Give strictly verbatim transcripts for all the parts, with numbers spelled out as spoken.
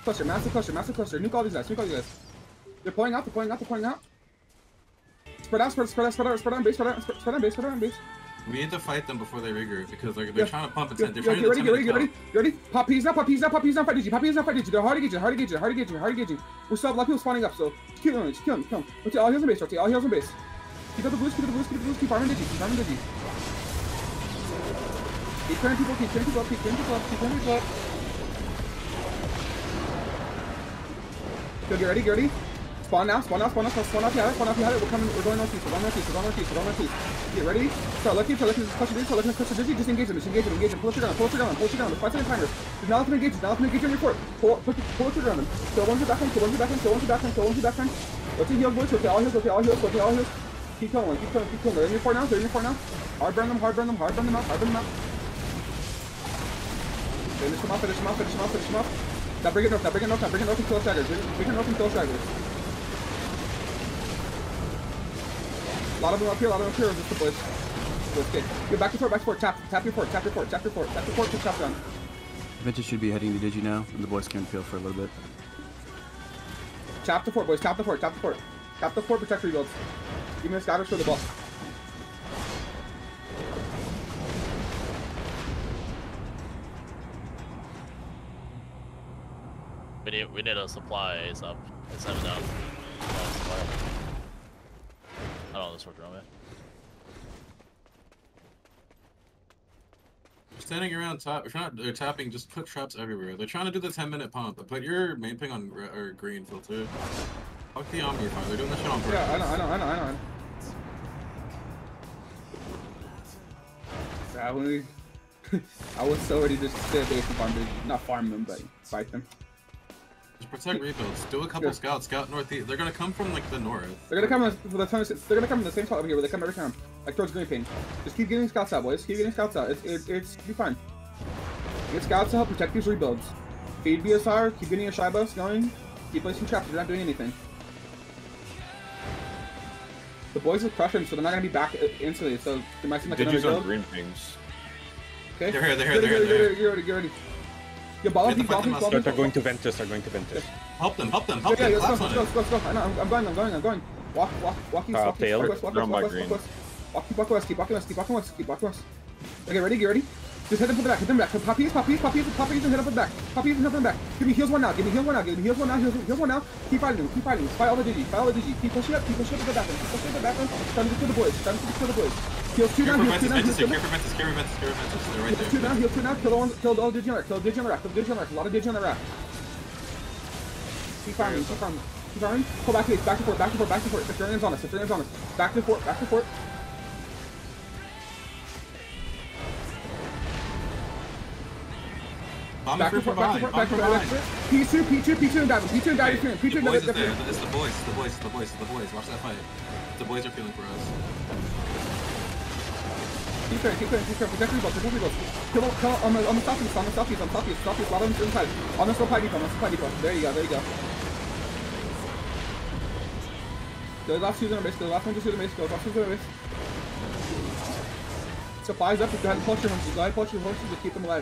Cluster, massive cluster, massive cluster. Nuke all these guys, nuke all these guys. They're pulling out, they're pulling out, they're pulling out. Spread out, spread, spread out, spread out, spread out on base, spread out, spread, spread out on base, spread out on base. We need to fight them before they regroup because they're, they're Yeah. trying to pump Yo, it. They're yo, trying get to ready, get ready, get ready, top. get ready. Pop peas now, pop peas now, pop peas now, fight Digi, pop peas now, fight Digi. They're hard to get you, hard to get you, hard to get you, hard to get you, hard to get you. We still have a lot of people spawning up, so just kill them, just kill them, kill them. Rotate all heals on base, rotate all heals on base. Keep up the boost, keep up the boost, keep up the boost, keep farming Digi, keep farming Digi. Keep turning people, keep turning people up, keep turning people up, keep turning people up. Yo, get ready, get ready. Spawn now, spawn now, spawn now, spawn now, yeah, spawn now, yeah, we're coming, we're going northeast, we're going northeast, we're going northeast, we're going northeast. Get ready, start looking, start looking, push it, start looking, push it, just engage them, just engage them, engage them, pull it down, pull it down, pull it down, five second timers. There's not enough to engage, there's not enough to engage on your fort. Pull, pull, pull it around them. Kill one to back end, kill one to back end, kill one to back end, kill one to back end. Rotate heals, boys, rotate all heals, rotate all heals, rotate all heals. Keep killing one, keep killing, keep killing. They're in your fort now, they're in your fort now. Hard burn them, hard burn them, hard burn them out, hard burn them out. Finish them off, finish them off, finish them off, finish them off. Now bring it north, now bring it north, now bring it north and kill staggers. Bring it north and kill staggers. A lot of them up here, a lot of them up here, just the boys. Boys, okay. Go back to fort, back to fort, tap, tap your fort, tap your fort, tap your fort, tap your fort, tap down. Vintage should be heading to Digi now, and the boys can peel for a little bit. Tap the fort, boys, tap the fort, tap the fort. Tap the fort, protect rebuilds. Give me the scatters for the ball. We need, we need a supply ace up. It's seven down. I don't know this worked wrong way. Standing around top, if you're not they're tapping, just put traps everywhere. They're trying to do the ten minute pump, but put your main ping on or green filter. Fuck the Omni fire, they're doing this shit on purpose. Yeah, I know, I know, I know, I know. Yeah, when we, I was so ready to just stay base and farm, not farm them, but fight them. Just protect rebuilds. Do a couple Yeah. scouts, scout northeast. They're gonna come from like the north. They're gonna come in for the time. They're gonna come in the same spot over here where they come every time, like towards green paint. Just keep getting scouts out, boys. Keep getting scouts out. It's it's it's be fine. Get scouts to help protect these rebuilds. Feed B S R. Keep getting your shy buffs going. Keep placing traps. They're not doing anything. The boys are crushing, so they're not gonna be back instantly. So they might seem like another Digi's on build. green pings. Okay. They're here, they're here, they're here, Get they're ready, here. get ready, get ready. Get ball up, We deep, have to ball fight deep, them ball outside. deep. They're going to Ventus, they're going to Ventus. Help them, help them, help Yeah, them. yeah, let's Claps go, on let's go, it. let's go, let's go. I know, I'm, I'm going, I'm going, I'm going. Walk, walk, walk east, Uh, walk east, Taylor, walk west, walk run west, by walk west, green. walk west. Walk, keep walking west, keep walking west, keep walking west, keep walking west. Okay, ready, get ready. Just hit them from the back, hit them back. Pop east, pop east, pop east, pop east, and hit them from the back. Pop east and hit them from the back. Give me heals one now, give me heals one now, give me heals one now, heals, heals one now. Keep fighting them, keep fighting them. Fight all the digi, fight all the digi. Keep pushing up, keep pushing up to the back end, keep pushing up to the back end. Time to kill the boys, time to kill the boys. Heals two Care now, for heals two Ventus, now, Ventus, heals two care now. for Ventus, care for Ventus, care for Ventus. They're right Heals two now, there. heals two now, kill all, kill all digi on the rack, kill digi on the rack, kill digi on the rack. A lot of digi on the rack. Keep farming, keep farming. Keep farming. Pull back to base, back to fort, back to fort, back to fort. If your name's on us, if your name's on us. Back to fort, back to fort. Bomb Back free to for fort, back to behind, fort, bomb back to for fort, back to behind. fort. P two, P two, P two and diamond, P two and diamond, P two The and boys diamond. is there. It's the boys, it's the boys, it's the boys, it's the boys. Watch that fight. The boys are feeling for us. Keep turning, keep turning, keep turning. Protect rebuilds, protect rebuilds. Kill, kill on the, on the southeast, on the southeast, on the southeast, southeast. A lot of them inside. On the supply depot, on the supply depot. There you go, there you go. The last two in the base, the last one just in the base, go. Last two in the base. Supplies up, go ahead and push your horses, go ahead and push your horses to keep them alive.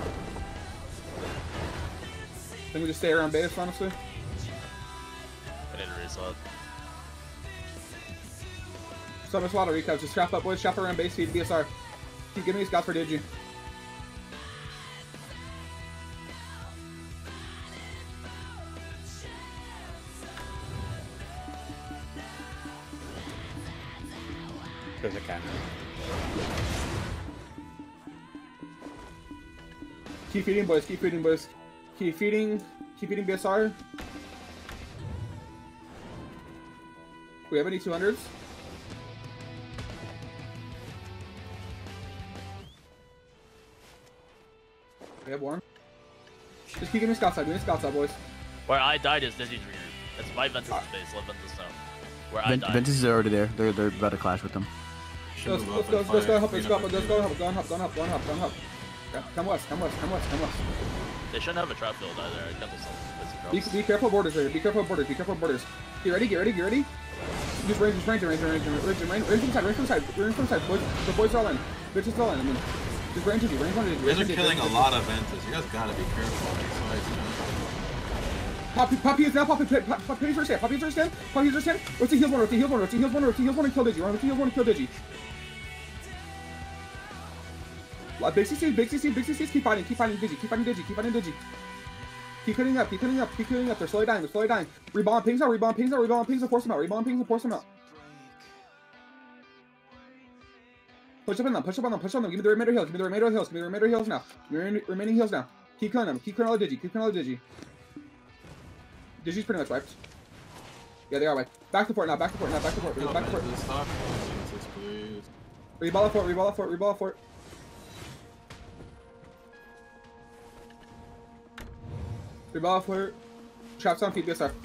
I think we just stay around base, honestly. I need to reset. So there's a lot of recaps. Just strap up, boys. Strap around base, feed B S R. Keep giving me scouts for Digi. There's a cannon. Keep feeding, boys. Keep feeding, boys. Keep feeding. Keep feeding B S R. We have any two hundreds? We have one. Just keep getting scouts out. We need scouts out, boys. Where I died is Digi Trigger. It's my Ventus space, let Ventus know. Where I Vent died. Ventus is already there. They're they're about to clash with them. Let's, let's go, let's go, help, let's go, let's go, help, go on, help, go on, help, go on, help, go on, help. Yeah, come west, come west, come west, come west. They shouldn't have a trap build either. I cancel some. Be, be careful of borders right here, be careful of borders, be careful of borders. Get ready, get ready, get ready. Just range, just range, range, range, range, range, range, range from side, range from side, range from side. Boys, the boys are all in. Bitches are all in, I mean. Just range on you, range on you. You guys are killing a lot of Ventus. You guys gotta be careful on these fights, man. Pop, pop heals now, pop, pop, pop, pop heals first stand, pop heals first stand, pop heals first stand. Rotate heals one, rotate heals one, rotate heals one, rotate heals one, and kill Digi. Rotate heals one and kill Digi. Uh, Big C Cs, big C Cs, big C Cs, keep fighting, keep fighting Digi, keep fighting Digi, keep fighting Digi. Keep cutting up, keep cutting up, keep cutting up. They're slowly dying, they're slowly dying. Rebound pings out, rebound pings out, rebound pings and force them out, rebound pings and force them out. Push up on them, push up on them, push on them. Give me the remainder heals, give me the remainder heals, give me the remainder heals now. Give me the remaining heals now. Keep killing them, keep killing all the Digi, keep killing all the Digi. Digi's pretty much wiped. Yeah, they are wiped. Back to fort now, back to fort now, back to fort, Kill back to fort. Ventus, stop. Ventus, please. Reball fort, reball fort, reball fort. Reball fort. Traps on feet, B S R.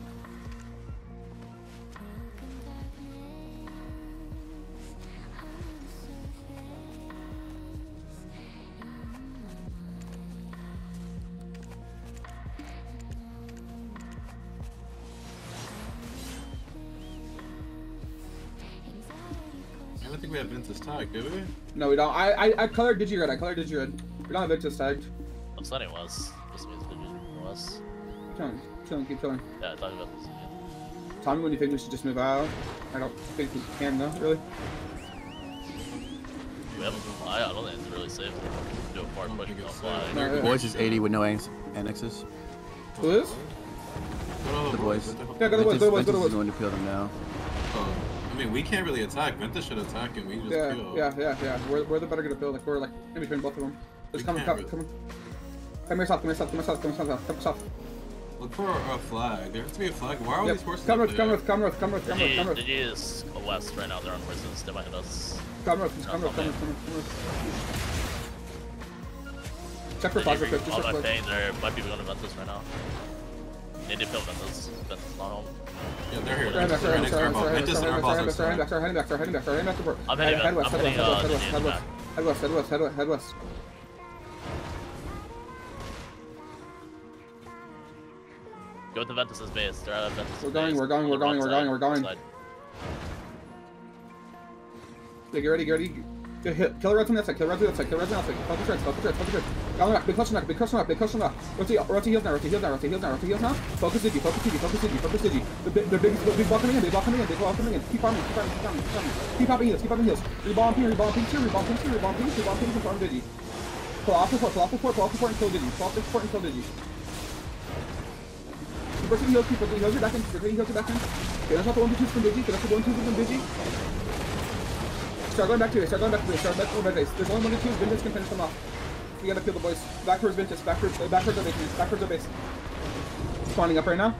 I don't think we have Ventus tag, do we? No, we don't. I I, I colored Digi red. I colored Digi red. We don't have Ventus tagged. I'm sunny was. This means Digi was. Killing, killing, keep killing. Yeah, I thought about this again. Tell me when you think we should just move out. I don't think we can though, really. We have a fly. I don't think it's really safe to do a far push and go fly. No, The yeah. boys is eighty with no annex annexes. Who is? Go to The boys. Yeah, go to the boys, Ventus, go to the boys, go to Ventus the is boys. going to peel them now. Oh, I mean, we can't really attack. Ventus should attack and we just Yeah, kill. yeah, yeah, yeah. We're, we're the better gonna build. Like we're like in between both of them. We Just come, can't come, really- come. Come here, south. Come here, south. Come here, south. Come here, south. Come south. Look for a flag. There has to be a flag. Why are all Yep. these horses Come up north, come there? north, come north, come north, come north, come Digi, north. Digi is west right now. They're on horses. They might hit us. Come north, come north, come north, come north, come north. Check for flags real quick. Just On check my for ping, there might be going to Ventus right now. They did kill Ventus. Ventus not home. Yeah, they're here. Start They're heading back, heading start to our heading ball. back, Ventus start and heading our back, balls start are heading back, start heading strong. back, start heading back, start heading back, start heading back, start heading back to port. I'm heading Head back- west, I'm head west, heading, head uh, west, head Digi west, back. head west, head west, head west, head west. Go to Ventus's base. They're out of Ventus's We're going, base. we're going, On we're the going, front we're going, side. we're going. Side. Yeah, get ready, get ready. Get hit. Kill the reds on that side, kill the reds on that side, kill the reds on that side. Focus reds, focus reds, focus reds. Down the back, big clutch on that, big clutch on that, big clutch on that. Rotate, rotate heals now, rotate heals now, rotate heals now, rotate heals now. Focus Digi, focus Digi, focus Digi, focus Digi. The big, the big, the big ball coming in, big ball coming in, big ball coming in. Keep farming, keep farming, keep farming, keep farming. Keep popping heals, keep popping heals. Rebound ping, rebound ping, two, rebound ping, two, rebound ping, rebound ping, and farm Digi. Pull off the fort, pull off the fort, pull off the fort and kill Digi. Pull off the fort and kill Digi. Keep rotating heals, keep rotating heals, you're back in, keep rotating heals, you're back in. Get us off the one, two, twos from Digi, get us off the one, two, twos from Digi. Start going back to it, start going back to it, start back to the base. There's only one to two, Ventus can finish them off. We gotta kill the boys. Back towards Ventus, back towards, uh, back towards our base, back towards our base. Spawning up right now.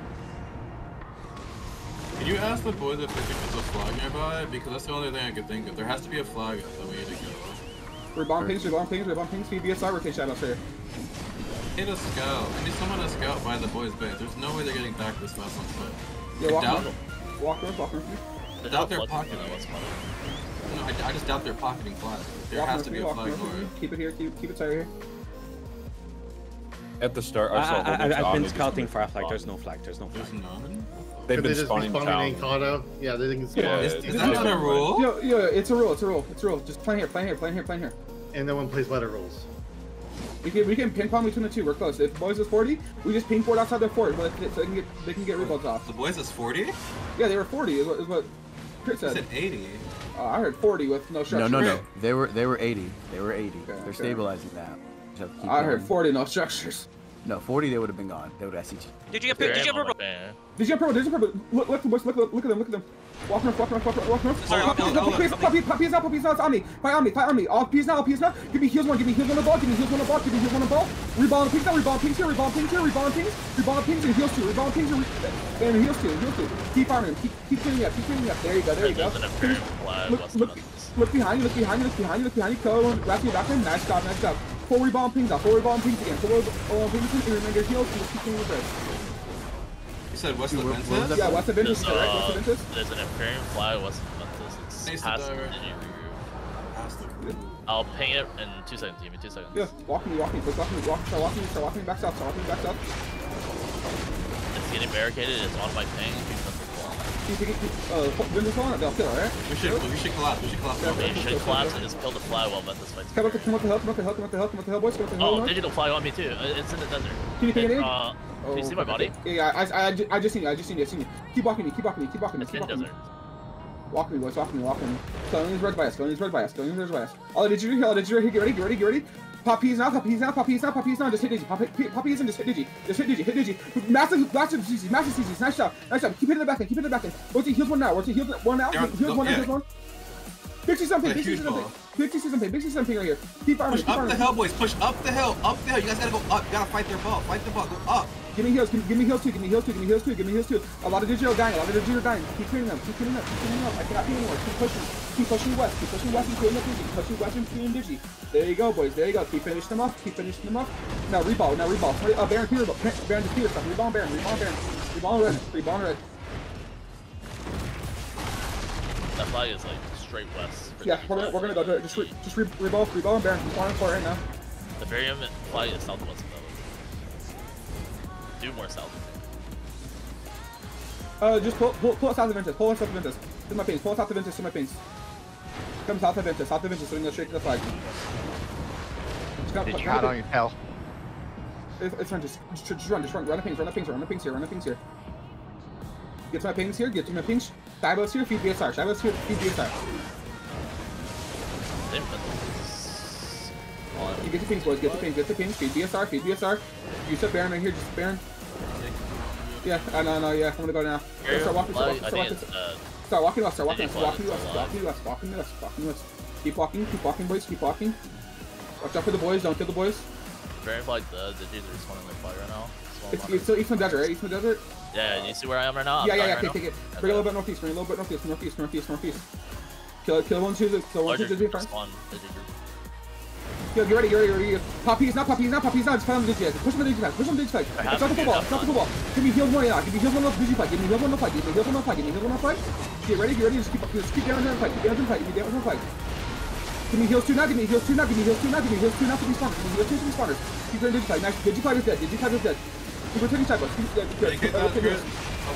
Can you ask the boys if they think there's a flag nearby? Because that's the only thing I could think of. There has to be a flag that we need to kill. Rebound pings, rebound pings, rebound pings, B S R, rotate shadows here. Hit a scout. I need someone to scout by the boys' base. There's no way they're getting back this fast on foot. Yeah, I walk doubt, north. Walk north, walk north. I doubt they're Blood- pocketing. That's funny. No, I, I just doubt they're pocketing flags. There Walk has north to me, be a walk flag north me. north. Keep it here, keep, keep it tight here. At the start, I I, saw a whole I, bunch of I've been armies scouting just- for a flag. There's no flag. There's no There's flag. none. They've Could they been just be spawning spawning in town. Colorado? Yeah, they think it's Yeah, spawn. Is, it's- is that not a rule? Yo, yo, it's a rule, it's a rule, it's a rule. Just playing here, playing here, playing here, playing here. And no one plays letter rules. We can, we can ping pong between the two, we're close. If boys is forty, we just ping fort outside their fort, so they can get, they can get rebuilds off. The boys is forty? You Yeah, they were forty, is what, is what Crit said. said eighty. Uh, I heard forty with no No, structure. no, no. They were they were eighty. They were eighty. Okay, They're okay. stabilizing that. Just have to keep I heard going. forty, no structures. No, forty. They would have been gone. They would have S C G. Did you get They're picked? Did you aim get on my purple? ping. Did you have purple? Did you have purple? Look, look, boys, look, look, look at them, look at them. Walk north, walk north, walk north, walk north. Sorry, Pop, I'll- pop, I'll- pop, I'll- pop, pop, peas now, pop, peas now, it's on me. Fight on me, fight on me. All peas now, all peas now. Give me heals one, give me heals on the ball, give me heals on the ball, give me heals on the ball. Rebound pings now, rebound pings here, rebound pings here, rebound pings, rebound pings and heals two, rebound pings and, re- and heals two, heals two. Keep farming him, keep, keep cleaning up, keep cleaning up. There you go, there you go. There's an Imperial flag Look, west of look, us. look behind you, look behind you, look behind you, look behind you. Kill one, wrap you back in. Nice job, nice job. Four rebound pings out, four rebound pings again. Four rebound pings and remainder heals, and just keep cleaning the rest. You said west of What- what was Ventus? that? Yeah, west of Ventus, There's, correct? West of uh, Ventus. there's an Imperial flag west of Ventus. It's Taste past the the diver. Digi route. Past the- I'll ping it in two seconds. Give me two seconds. Yeah, walk me, walk me, quick, walk me, walk, start walking, start walking back south, start walking back south. It's getting barricaded. It's on my ping. Keep them full. Keep, keep, keep, uh, Ventus on, they'll kill, alright? We should, we should collapse. We should collapse. Yeah, We should collapse and just kill the fly while Ventus fights. Come up the, come up the hill, come up the hill, come up the hill, come up the hill, boys, come up the hill. Oh, north. digital fly on me too. Uh, It's in the desert. Can you ping it in? Uh, Oh, do you see my body? Yeah, yeah, I, I, I, ju- I just seen you, I just seen you, I seen you. Keep walking me, keep walking me, keep walking me, It's keep in walking me. desert. Walk me, boys, walk me, walk me. Scaling is red by us, scaling is red by us, scaling is red by us. All the digital here, all the digital here, get ready, get ready, get ready. Pop peas now, pop peas now, pop peas now, pop peas now, just hit Digi. Pop, P- pop peas and just hit Digi. Just hit Digi, hit Digi. Massive, massive C Cs, massive C Cs. Nice job, nice job. Keep hitting the back end, keep hitting the back end. What's he heals one now? What's he heals one now? Yeah, Heals one now, yeah. heals one. Big C something, A big C huge something. ball. Big C something, big C something right here. Keep armor, Push keep up armor. the hill, boys. Push up the hill. Up the hill. You guys gotta go up. You gotta fight their ball. Fight the ball. Go up. Give me heals, give, give me heals too, give me heals too, give me heals too, give me heals too. A lot of digital dying, a lot of digital dying. Keep cleaning them, keep cleaning up, keep cleaning up. I cannot be anymore. Keep pushing, keep pushing west, keep pushing west and cleaning up Digi. Keep pushing west and cleaning Digi. There you go, boys. There you go. Keep finishing them off, keep finishing them off. Now reball, now reball. Uh, Baron, Peter, Baron, just Peter stuff. Reball, Baron, reball, Baron. Reball red, reball red. That flag is like straight west. for Yeah, Digi we're gonna, flag. we're gonna go do it. Just, re, just re, reball, reball, and Baron. We're on for it right now. The Varium flag is southwest of them. Do more south. Uh, just pull, pull, pull us out of Ventus. Pull us out of Ventus. To my pings. Pull us out of Ventus. To my pings. Come south of Ventus. South of Ventus. So we can go straight to the flag. Just come, Did come, you come hide up- on your tail? It's, it's fine. Just, just, just run. Just run. Run the pings. Run the pings here. Run the pings here. Run the pings here. Get to my pings here. Get to my pings. Divos here. Feed B S R. Divos here. Feed B S R. Same Ventus. On. You get to pings, boys. Get to pings. Get to pings. Feed B S R. Feed B S R. You said Baron right here. Just Baron. Yeah. I know. No. Yeah. I'm gonna go now. Varium Start walking. Start flag, walking. I Start think walking. it's uh, Start walking west. Start walking Digi west. Walking flag west. is Walking west. Walking west. Walking west. Keep walking. Keep walking, boys. Keep walking. Watch out for the boys. Don't kill the boys. Varium flag, the the dudes are respawning their flag right now. Small It's, amount it's still Eastern Desert, right? Eastern Desert? Yeah, you see where I am right now? I'm Yeah, yeah, dying yeah. right Okay, now. take it. And Bring a little then bit northeast. Bring a little bit northeast. Northeast. Northeast. Northeast. Kill, kill one, two, kill one, two, larger Digi, group fine. spawn, Digi group. Kill, get ready, get ready, get ready. Poppies, not poppies, not poppies, not. Just fight on the Digi. Push him on the Digi flag. Push him on the Digi flag. I have It's not the to do football. that It's not the flag. football. Give me heals one now. Give me heals one on the Digi flag. Give me heals one on the flag. Give me heals one on the flag. Give me heals one on the flag. Get ready, get ready. Just keep, just keep down on the flag. Keep down on the flag. Keep down on the flag. Give me heals two now. Give me heals two now. Give me heals two now. Give me heals two now to be spawners. Give me heals two to be spawners. Keep doing Digi flag. Nice. Digi flag is dead. Digi flag is dead. Keep returning sideways. Keep, uh, good. Take it, Uh, that's okay, good.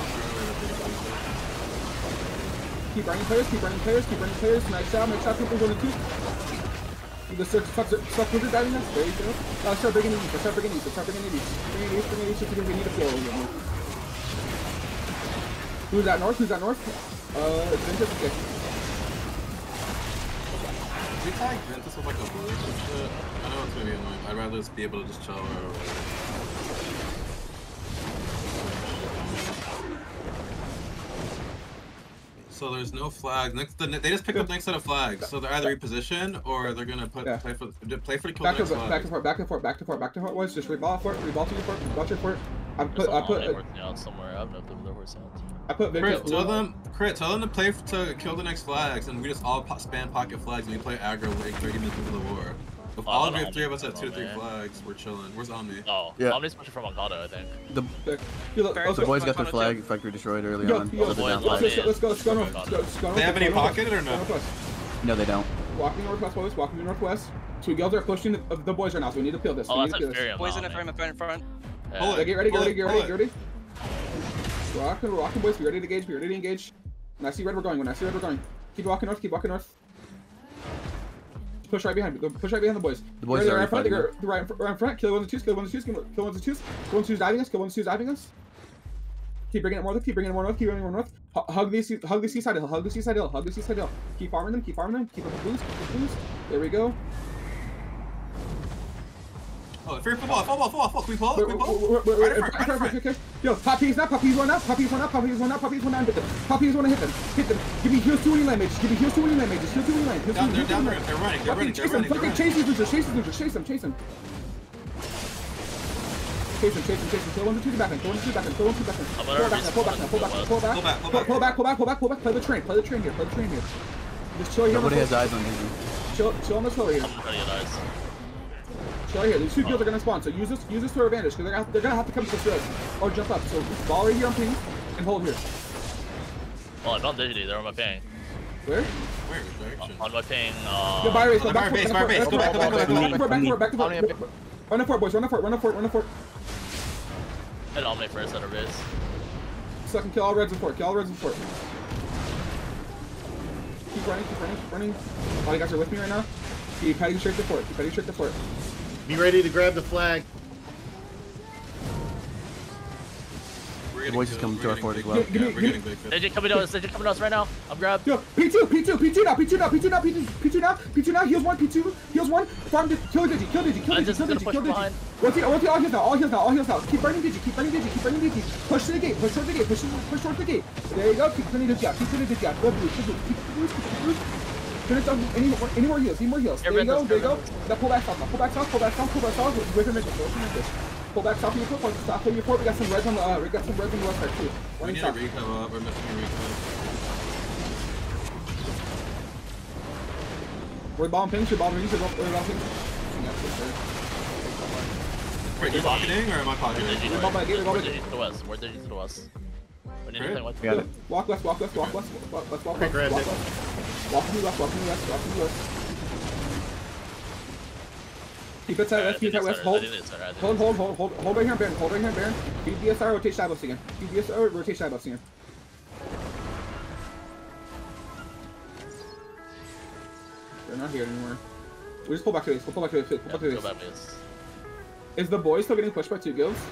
Keep running players, keep running players, keep running players. Nice job, nice job, people going to two. The search, suck, suck wizard diving us. There you go. Now start bringing these, start bringing these, start bringing these. Bringing these, bringing these, because we need a flow. Who's that north? Who's that north? Uh, it's Ventus, okay. We tag Ventus with like a bush and shit. I know it's gonna be annoying. I'd rather just be able to just chill right over there. So there's no flags. Next, the, they just pick up the next set of flags. So they're either reposition or they're gonna put Yeah. play for play for the kill Back the to next back flag. and forth, back and forth, back to forth, back to forth. Was just reball for it, reball to your fort, reball to your fort. I put, I put, They're working out somewhere. I don't know if they're their horse out. I put Ventus. Crit, tell them, Crit, tell them to play f- to kill the next flags, and we just all po spam pocket flags, and we play aggro like thirty minutes into the war. If Oh, all no, of you Omni- three of us have two to Omni. three flags, we're chilling. Where's Omni? Oh, Yeah. Omni's pushing from Ankado, I think. The, You look, Fair. let's the go. boys got their flag factory destroyed early Yo, on. yo, So they're down boys, five. Let's go, let's go, let's go north. Let's go, let's go north. They have let's any go north, pocket or no? northwest. No, they don't. Walking northwest, boys. Walking to northwest. So we go there pushing the, the boys right now. So we need to peel this. Oh, we need that's to a peel this. Varium. Boys in now, the front, man. in front, in front. Yeah. Pull Okay, it. get ready, get Pull ready, it, get pull ready, get ready. We're rocking, we're rocking, boys. Be ready to engage, be ready to engage. When I see red, we're going. When I see red, we're going. Keep walking north, keep walking north. Push right behind, push right behind the boys. The boys Right, are right in front, already they're right in front, right in front. Kill one of the twos, kill one of the twos, kill one of the twos. Kill one of the twos diving us, kill one of the twos diving us. Keep bringing it more north, keep bringing it more north, keep bringing it more north. H- Hug the sea- hug the seaside hill, hug the seaside hill, hug the seaside hill. Keep farming them, keep farming them, keep up the boost, keep the boost. There we go. Oh, free football, football, football, football. Can we pull? Wait, Can we wait, pull? wait, wait, wait, Right wait, in front, right in okay, front. okay, okay. Yo, puppies now, puppies one up, puppies one up, puppies one up, puppies one down, hit them. Puppies one to hit them, hit them. Give me heals two winning land mages, give me heals two winning land mages, heal two winning land. Heal Down, two- they're heal two down, winning they're, land. they're running, they're running, Fucking they're chase them, running, they're fucking running. chase these losers, chase these losers, chase them, chase them. Chase them, chase them, chase them. Kill one to two back end, kill one to two back end, kill one to two back end. I'm Pull gonna back now, pull back now, pull back now, pull back. Pull back, pull Pull back. pull back, pull back, pull back, pull back. Play the train, play the train here, play the train here. Just chill here. on the Nobody has floor. eyes on Digi. Chill, chill on the floor here. I'm ready to dice. Chill right here. These two kills are gonna spawn, so use this, use this to our advantage, because they're, gonna have- they're gonna have to come to this res or jump up. So ball right here on ping and hold here. Oh, I'm not Digi, they're on my ping. Where? Where? Direction. On my ping, uh... Yeah, buy race, Oh, go the back bar to base, fort, bar base. Go back, go back, go back, go back to fort, back to fort, back to Omni, fort. Run the fort, boys, run the fort, run the fort, run the fort. Hit Omni first at a race. second. Kill all reds in fort. Kill all reds in fort. Keep running, keep running, keep running. All you guys are with me right now. Keep heading straight to fort. Keep heading straight to fort. Be ready to grab the flag. We're The getting boys is good, coming we're to our getting fort as big well. fit. Give me- Yeah, we're give getting big fit. They just coming to us. They just coming to us right now. I'm grabbed. Yo, P two, P two, P two now, P two now, P two now, P two, P two now, P two now, heals one, P two, heals one, farm, Digi, kill Digi, kill Digi, kill I'm Digi, just kill gonna Digi, push kill from Digi. behind. Rotate, rotate, all heals now, all heals now, all heals now. Keep burning Digi, keep burning Digi, keep burning Digi. Push to the gate, push towards the gate, push, push towards the gate. There you go, keep turning Digi out, keep turning Digi out. Go blue, go blue, keep blue, keep blue. Finish up, any more, any more heals, any more heals. There you go, there you go. Now pull back south, now pull back south, pull back south, pull back south, with your mission, with your mission. Pull back south of your fort, south of your fort. We got some reds on the, uh, we got some reds on the west side too. We Running need a south. recap up. We're missing a recap. We're bomb pings, we're bomb pings, we're bomb pings. Wait, you pocketing or am I We're pocketing? Digi We're bomb by gate, we're bomb by We're gate. Digi to the west. We're Digi to the west. We need Great. anything with We got it. Walk west, walk west, walk west, walk west, walk Okay, west, grab walk it. west. Walk to the west, walk to the west, walk to the west. Keep it tight west, keep it tight west. Hold, hold, hold, hold, hold, hold right here, Baron. Hold right here, Baron. Keep D S R, rotate side buffs again. Keep D S R, rotate side buffs again. They're not here anymore. We just pull back to this. We'll pull back to this. Pull back to Go this. back to this. Is the boy still getting pushed by two guilds?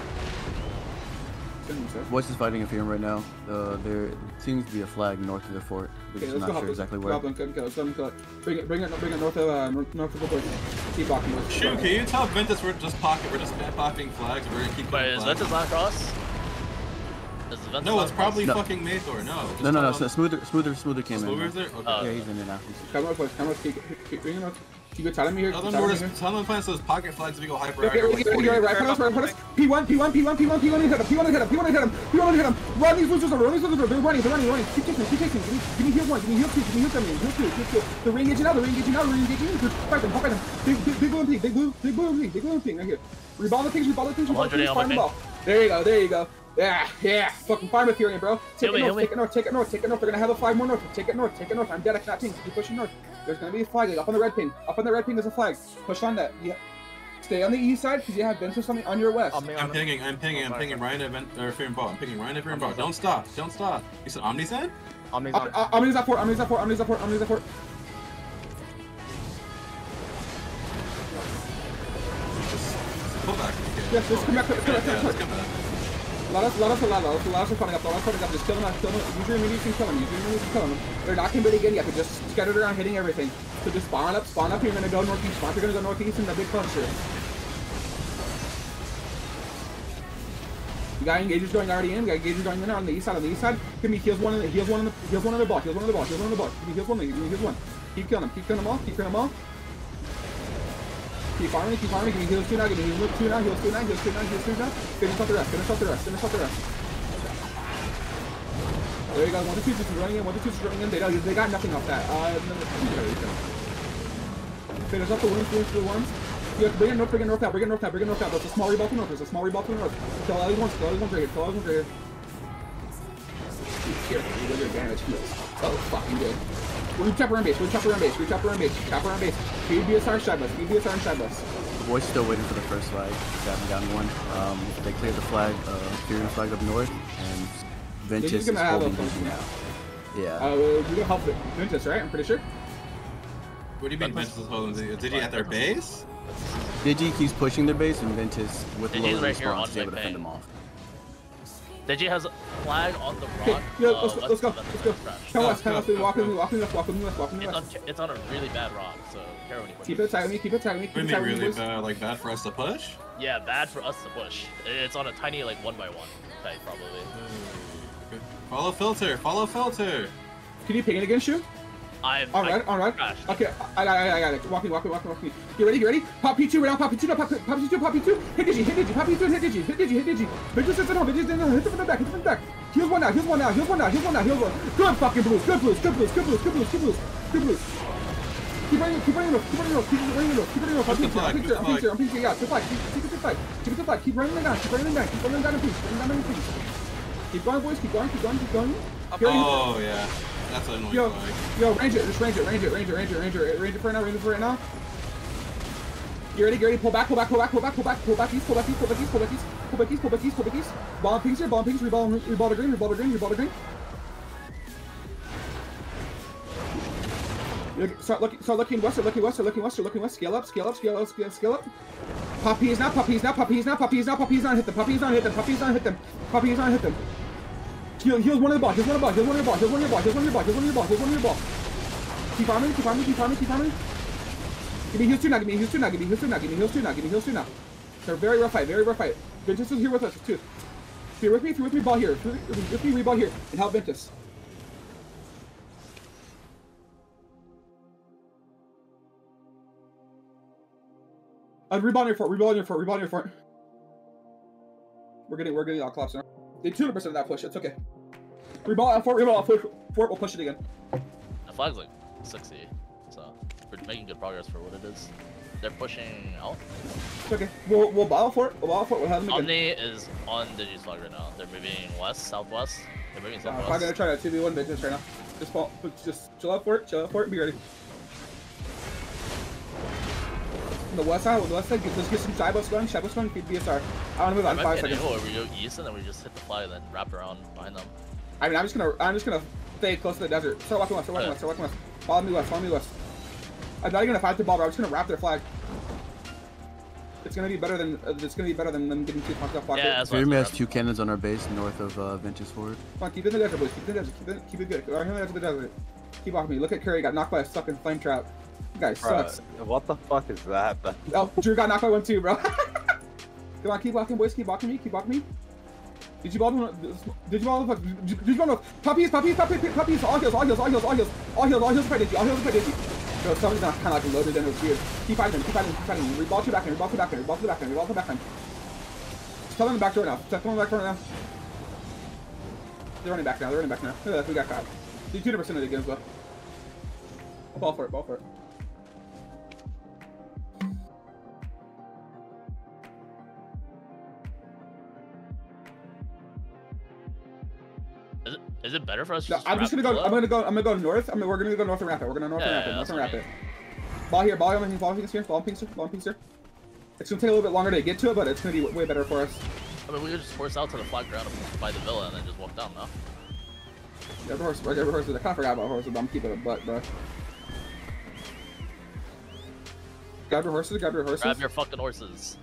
Voice is fighting a Fury right now. Uh, there seems to be a flag north of the fort. We're Okay, just let's not go help sure this. exactly Go where. help them, kill, kill, kill, kill. Bring it, bring it, bring it north of, uh, north, north of the boys. Keep blocking this. Shoot, can you tell Ventus we're just pocket, we're just pocketing flags, we're gonna keep Wait, killing is flags? Ventus not across? Is Ventus No, not it's probably No. fucking Mathor, no. just No, no, no. tell So them- smoother, smoother, smoother came in. Smoother's there? Okay. Oh. Yeah, he's in there now. Come north, boys. Come north. Keep, keep, keep bringing north. Keep it telling me here. Tell keep them we're telling me just, here. tell them plants those pocket flags if we go hyper Okay, aggro, right, like right, forty. right, right, put us, right, put us. P one, P one, P one, P one, P one, hit him, P one, hit him, P one, hit him, P one, hit him. Run these losers over, run these losers over. They're running, they're running, running. Keep chasing, keep chasing. Give me, give me heal one, give me heal two, give me heal seven, heal two, heal two. They're re-engaging now, they're re-engaging now, they're re-engaging. Fight them, fight them. Big, big, big blue and pink, big blue, big blue and pink, big blue and pink, right here. Reball the things, reball the things, reball the things, find the ball. There you go, there you go. Yeah, yeah, fucking farm Ethereum, bro. Take Heal it me, north, heal take it north, take it north, take it north. They're gonna have a flag more north. Take it north, take it north. I'm dead, I cannot ping. Keep pushing north. There's gonna be a flag up on the red ping. Up on the red ping, there's a flag. Push on that. Yeah. Stay on the east side because you have Ventus on, the, on your west. On me, on I'm me. pinging, I'm pinging, I'm pinging Ryan event or Fear and Ball. I'm pinging Ryan Fear and Ball. Don't stop, don't stop. You said Omni said? Omni's Up, on. uh, Omni's at fort, Omni's at fort, Omni's at fort, Omni's at fort. Pull back. Yes, just come back, come back, come back, Yeah, come let's back. come back. Let us, let us, let us, let us are coming up, let us are coming up. Just kill them, kill them. Use your immediates and kill them. Use your immediates and kill them. They're not committing again yet, but just scattered around hitting everything. So just spawn up, spawn up. You're gonna go northeast. Spawn. You're gonna go northeast in the big cluster. You got engagers going already in. We got engagers going in on the east side. On the east side, give me heals one. In the, heals one on the heals one on the ball. Heals one on the ball. Heals one on the ball. Give me heals one. Give me heals one. Keep killing them. Keep killing them all. Keep killing them all. Keep farming. Keep farming. Give me heals two now. Give me heals two now. Heals two now. Heals two now. Heals two now. Finish off the rest. Finish off the rest. Finish off the rest. There you go. One to two just running in. One to two just running in. They don't, they got nothing off that. Uh, no, no, finish off the worms. Finish the worms. You have to bring it north, bring it north now, bring it north now, bring it north now. There's a small reball to north, there's a small reball to north. Kill all these ones, kill all these ones right here, kill all these ones right here. Here, you get your damage heals. Oh, fucking good. We chop around base, we chop around base, we chop around base, chop around base. Feed B S R and shy bus, feed B S R and shy bus. The boys still waiting for the first flag. They haven't gotten one. Um, they cleared the flag, uh, Fury flag up north, and Ventus is gonna have holding a- Digi now. Yeah. Uh, we're gonna help Ventus, right? I'm pretty sure. What do you mean Ventus is holding? Did he at their base? Digi keeps pushing their base, and Ventus, with Digi's low right here response, on is able my to fend ping. them off. Digi has a flag on the Okay, rock. yeah, uh, let's, west let's go, of let's Ventus go. crash. Come Go, west, come go, west, go, walk in, go. walk in west, walk in west, walk in It's on, west. it's on a really bad rock, so care when you push Keep it. it tight with me, keep it tight with me, keep What it do tight you with mean me, really boys. bad? Like bad for us to push? Yeah, bad for us to push. It's on a tiny, like, one by one type, probably. Okay. Follow filter, follow filter. Can you ping it again, Shu? I'm. Alright, I alright. crashed. Okay, I got it, I got it. Walk me, walk me, walk me, walk me. Get ready, get ready. Pop P two right now, pop P two now, pop, pop P two, pop P two. Hit Digi, hit Digi, pop P two, hit Digi, hit Digi, hit Digi. Ventus sits at home, Ventus sits at home, hit them from the back, hit them from the back. Heals one now, heals one now, heals one now, heals one now, heals one. Good fucking blues, good blues, good blues, good blues, good blues, good blues, good blues. Keep running, keep running off, keep running off, keep running off, keep running off. I'm Push the picture, I'm flag, picture, push I'm the picture, I'm picture, yeah, good flag, keep, keep it to flag, keep it to flag, keep running them down, keep running them down, keep running them down in peace, running down in peace. Keep going, boys, keep going, keep going, keep going. Here, Oh yeah, that's an annoying Yo, flag. yo, range it, just range it, range it, range it, range it, range it, range it for right now, range it for right now. You ready? Get ready? Pull back, pull back, pull back, pull back, pull back, pull back east, pull back east, pull back east, pull back east, pull back east, pull back east, pull back east. Ball and pinks here, ball and pinks, reball, reball to green, reball to green, reball to green. Start looking, start looking west, start looking west, start looking west, start looking west. Scale up, scale up, scale up, scale, scale up. Puppies now, puppies now, puppies now, puppies now, puppies now, hit them, puppies now, hit them, puppies now, hit them, puppies now, hit them. Heal, heals one of the ball, heals one of the ball, heals one of your ball, heals one of your ball, heals one of your ball, heals one of your ball, heals one of your ball. Keep farming, keep farming, keep farming, keep farming. Give me heals two now, give me heals two now, give me heals two now, give me heals two now, give me heals two now. They're very rough fight, very rough fight. Ventus is here with us too. If you're with me, if you're with me, ball here. If you're with me, reball here, and help Ventus. Uh, reball on your fort, reball on your fort, reball on your fort. We're getting, we're getting all collapse now. They two hundred percent of that push, it's okay. Reball on fort, reball on fort, fort, we'll push it again. The flag's like sixty, so we're making good progress for what it is. They're pushing out. It's okay. We'll, we'll bottle for it, we'll bottle for it, we'll have them again. Omni is on Digi's flag right now. They're moving west, southwest. They're moving Uh, southwest. I'm gonna try to two v one Ventus right now. Just fall, just chill out for it, chill out for it, and be ready. The west side, the west side, let's get some Shybus going, Shybus going, feed B S R. I wanna move I on might five be an seconds. angle where we go east and then we just hit the flag and then wrap around behind them. I mean, I'm just gonna, I'm just gonna stay close to the desert. Start walking west, start walking Yeah. west, start walking west. Follow me west, follow me west. I'm not even gonna fight the ball, bro. I'm just gonna wrap their flag. It's gonna be better than, uh, it's gonna be better than them getting too pumped up. Yeah, that's what I Pyramid was has two cannons on our base north of uh, Ventus Forward. Come on, keep it in the desert, boys. Keep it in the desert. Keep it, keep it good. Right here in the edge of the desert. Keep off me. Look at Curry. Got knocked by a fucking flame trap. You guys sucks. Bruh, what the fuck is that? Oh, Drew got knocked by one too, bro. Come on, keep walking, boys. Keep walking me. Keep walking me. Did you ball? Did you ball? Did you ball? Puppies, puppies, puppies, puppies. All heals, all heals, all heals, all heals, all heals, all heals. Fight Digi. All heals. Fight Digi. Bro, somebody's not kind of like loaded and it was weird. Keep fighting them. Keep fighting them. Keep fighting them. Reball to back end. Reball to back end. Reball to back end. Reball to back end. Tell them the back door now. Tell them the back door now. They're running back now. They're running back now. Look at that. We got caught. Do two percent of the games, bro. Ball for it. Ball for it. Is it, is it better for us? No, to I'm just gonna wrap go. it I'm up? gonna go. I'm gonna go north. I mean, we're gonna go north and wrap it. We're gonna north Yeah, and wrap yeah, it. North and that's wrap what it. Ball here. Ball here. Ball pinks here. Ball pinks here. Ball pinks here. It's gonna take a little bit longer to get to it, but it's gonna be way better for us. I mean, we could just force out to the flag ground by the villa and then just walk down now. Grab the horse. Grab the horses. I kind of forgot about horses, but I'm keeping a butt, bro. Grab your horses. Grab your horses. Grab your fucking horses.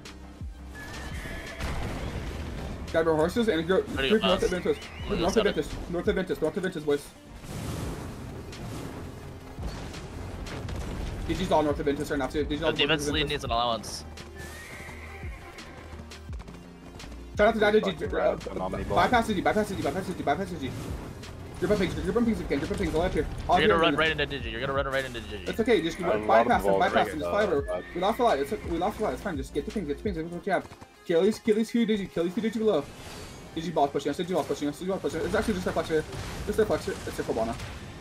Grab your horses and go. Ready to Group go north of fast. Ventus. I'm gonna North go of seven. Ventus. North of Ventus. North of Ventus, boys. D G's all north of Ventus right now too. D G's The all north of defense lead Ventus. needs an allowance. Try not to die to G. Fucking Uh, grab an omni ball. bypass the G. Bypass the G. Bypass the G. Bypass the G. Group up pigs. Group up pigs if you can. Group up pigs all up here. All You're here gonna run in right into Digi. You're gonna run right into Digi. It's okay, just I have a lot of bypass him, balls bypass right him, just now, fly over. but- We lost a lot, it's, we lost a lot, it's fine, just get the things, get the things, that's what you have. Kill these, kill these few Digi, kill these few Digi below. Digi ball pushing us, Digi ball pushing us, Digi ball pushing us. It's actually just their flexor, just their flexor, it's their ball now.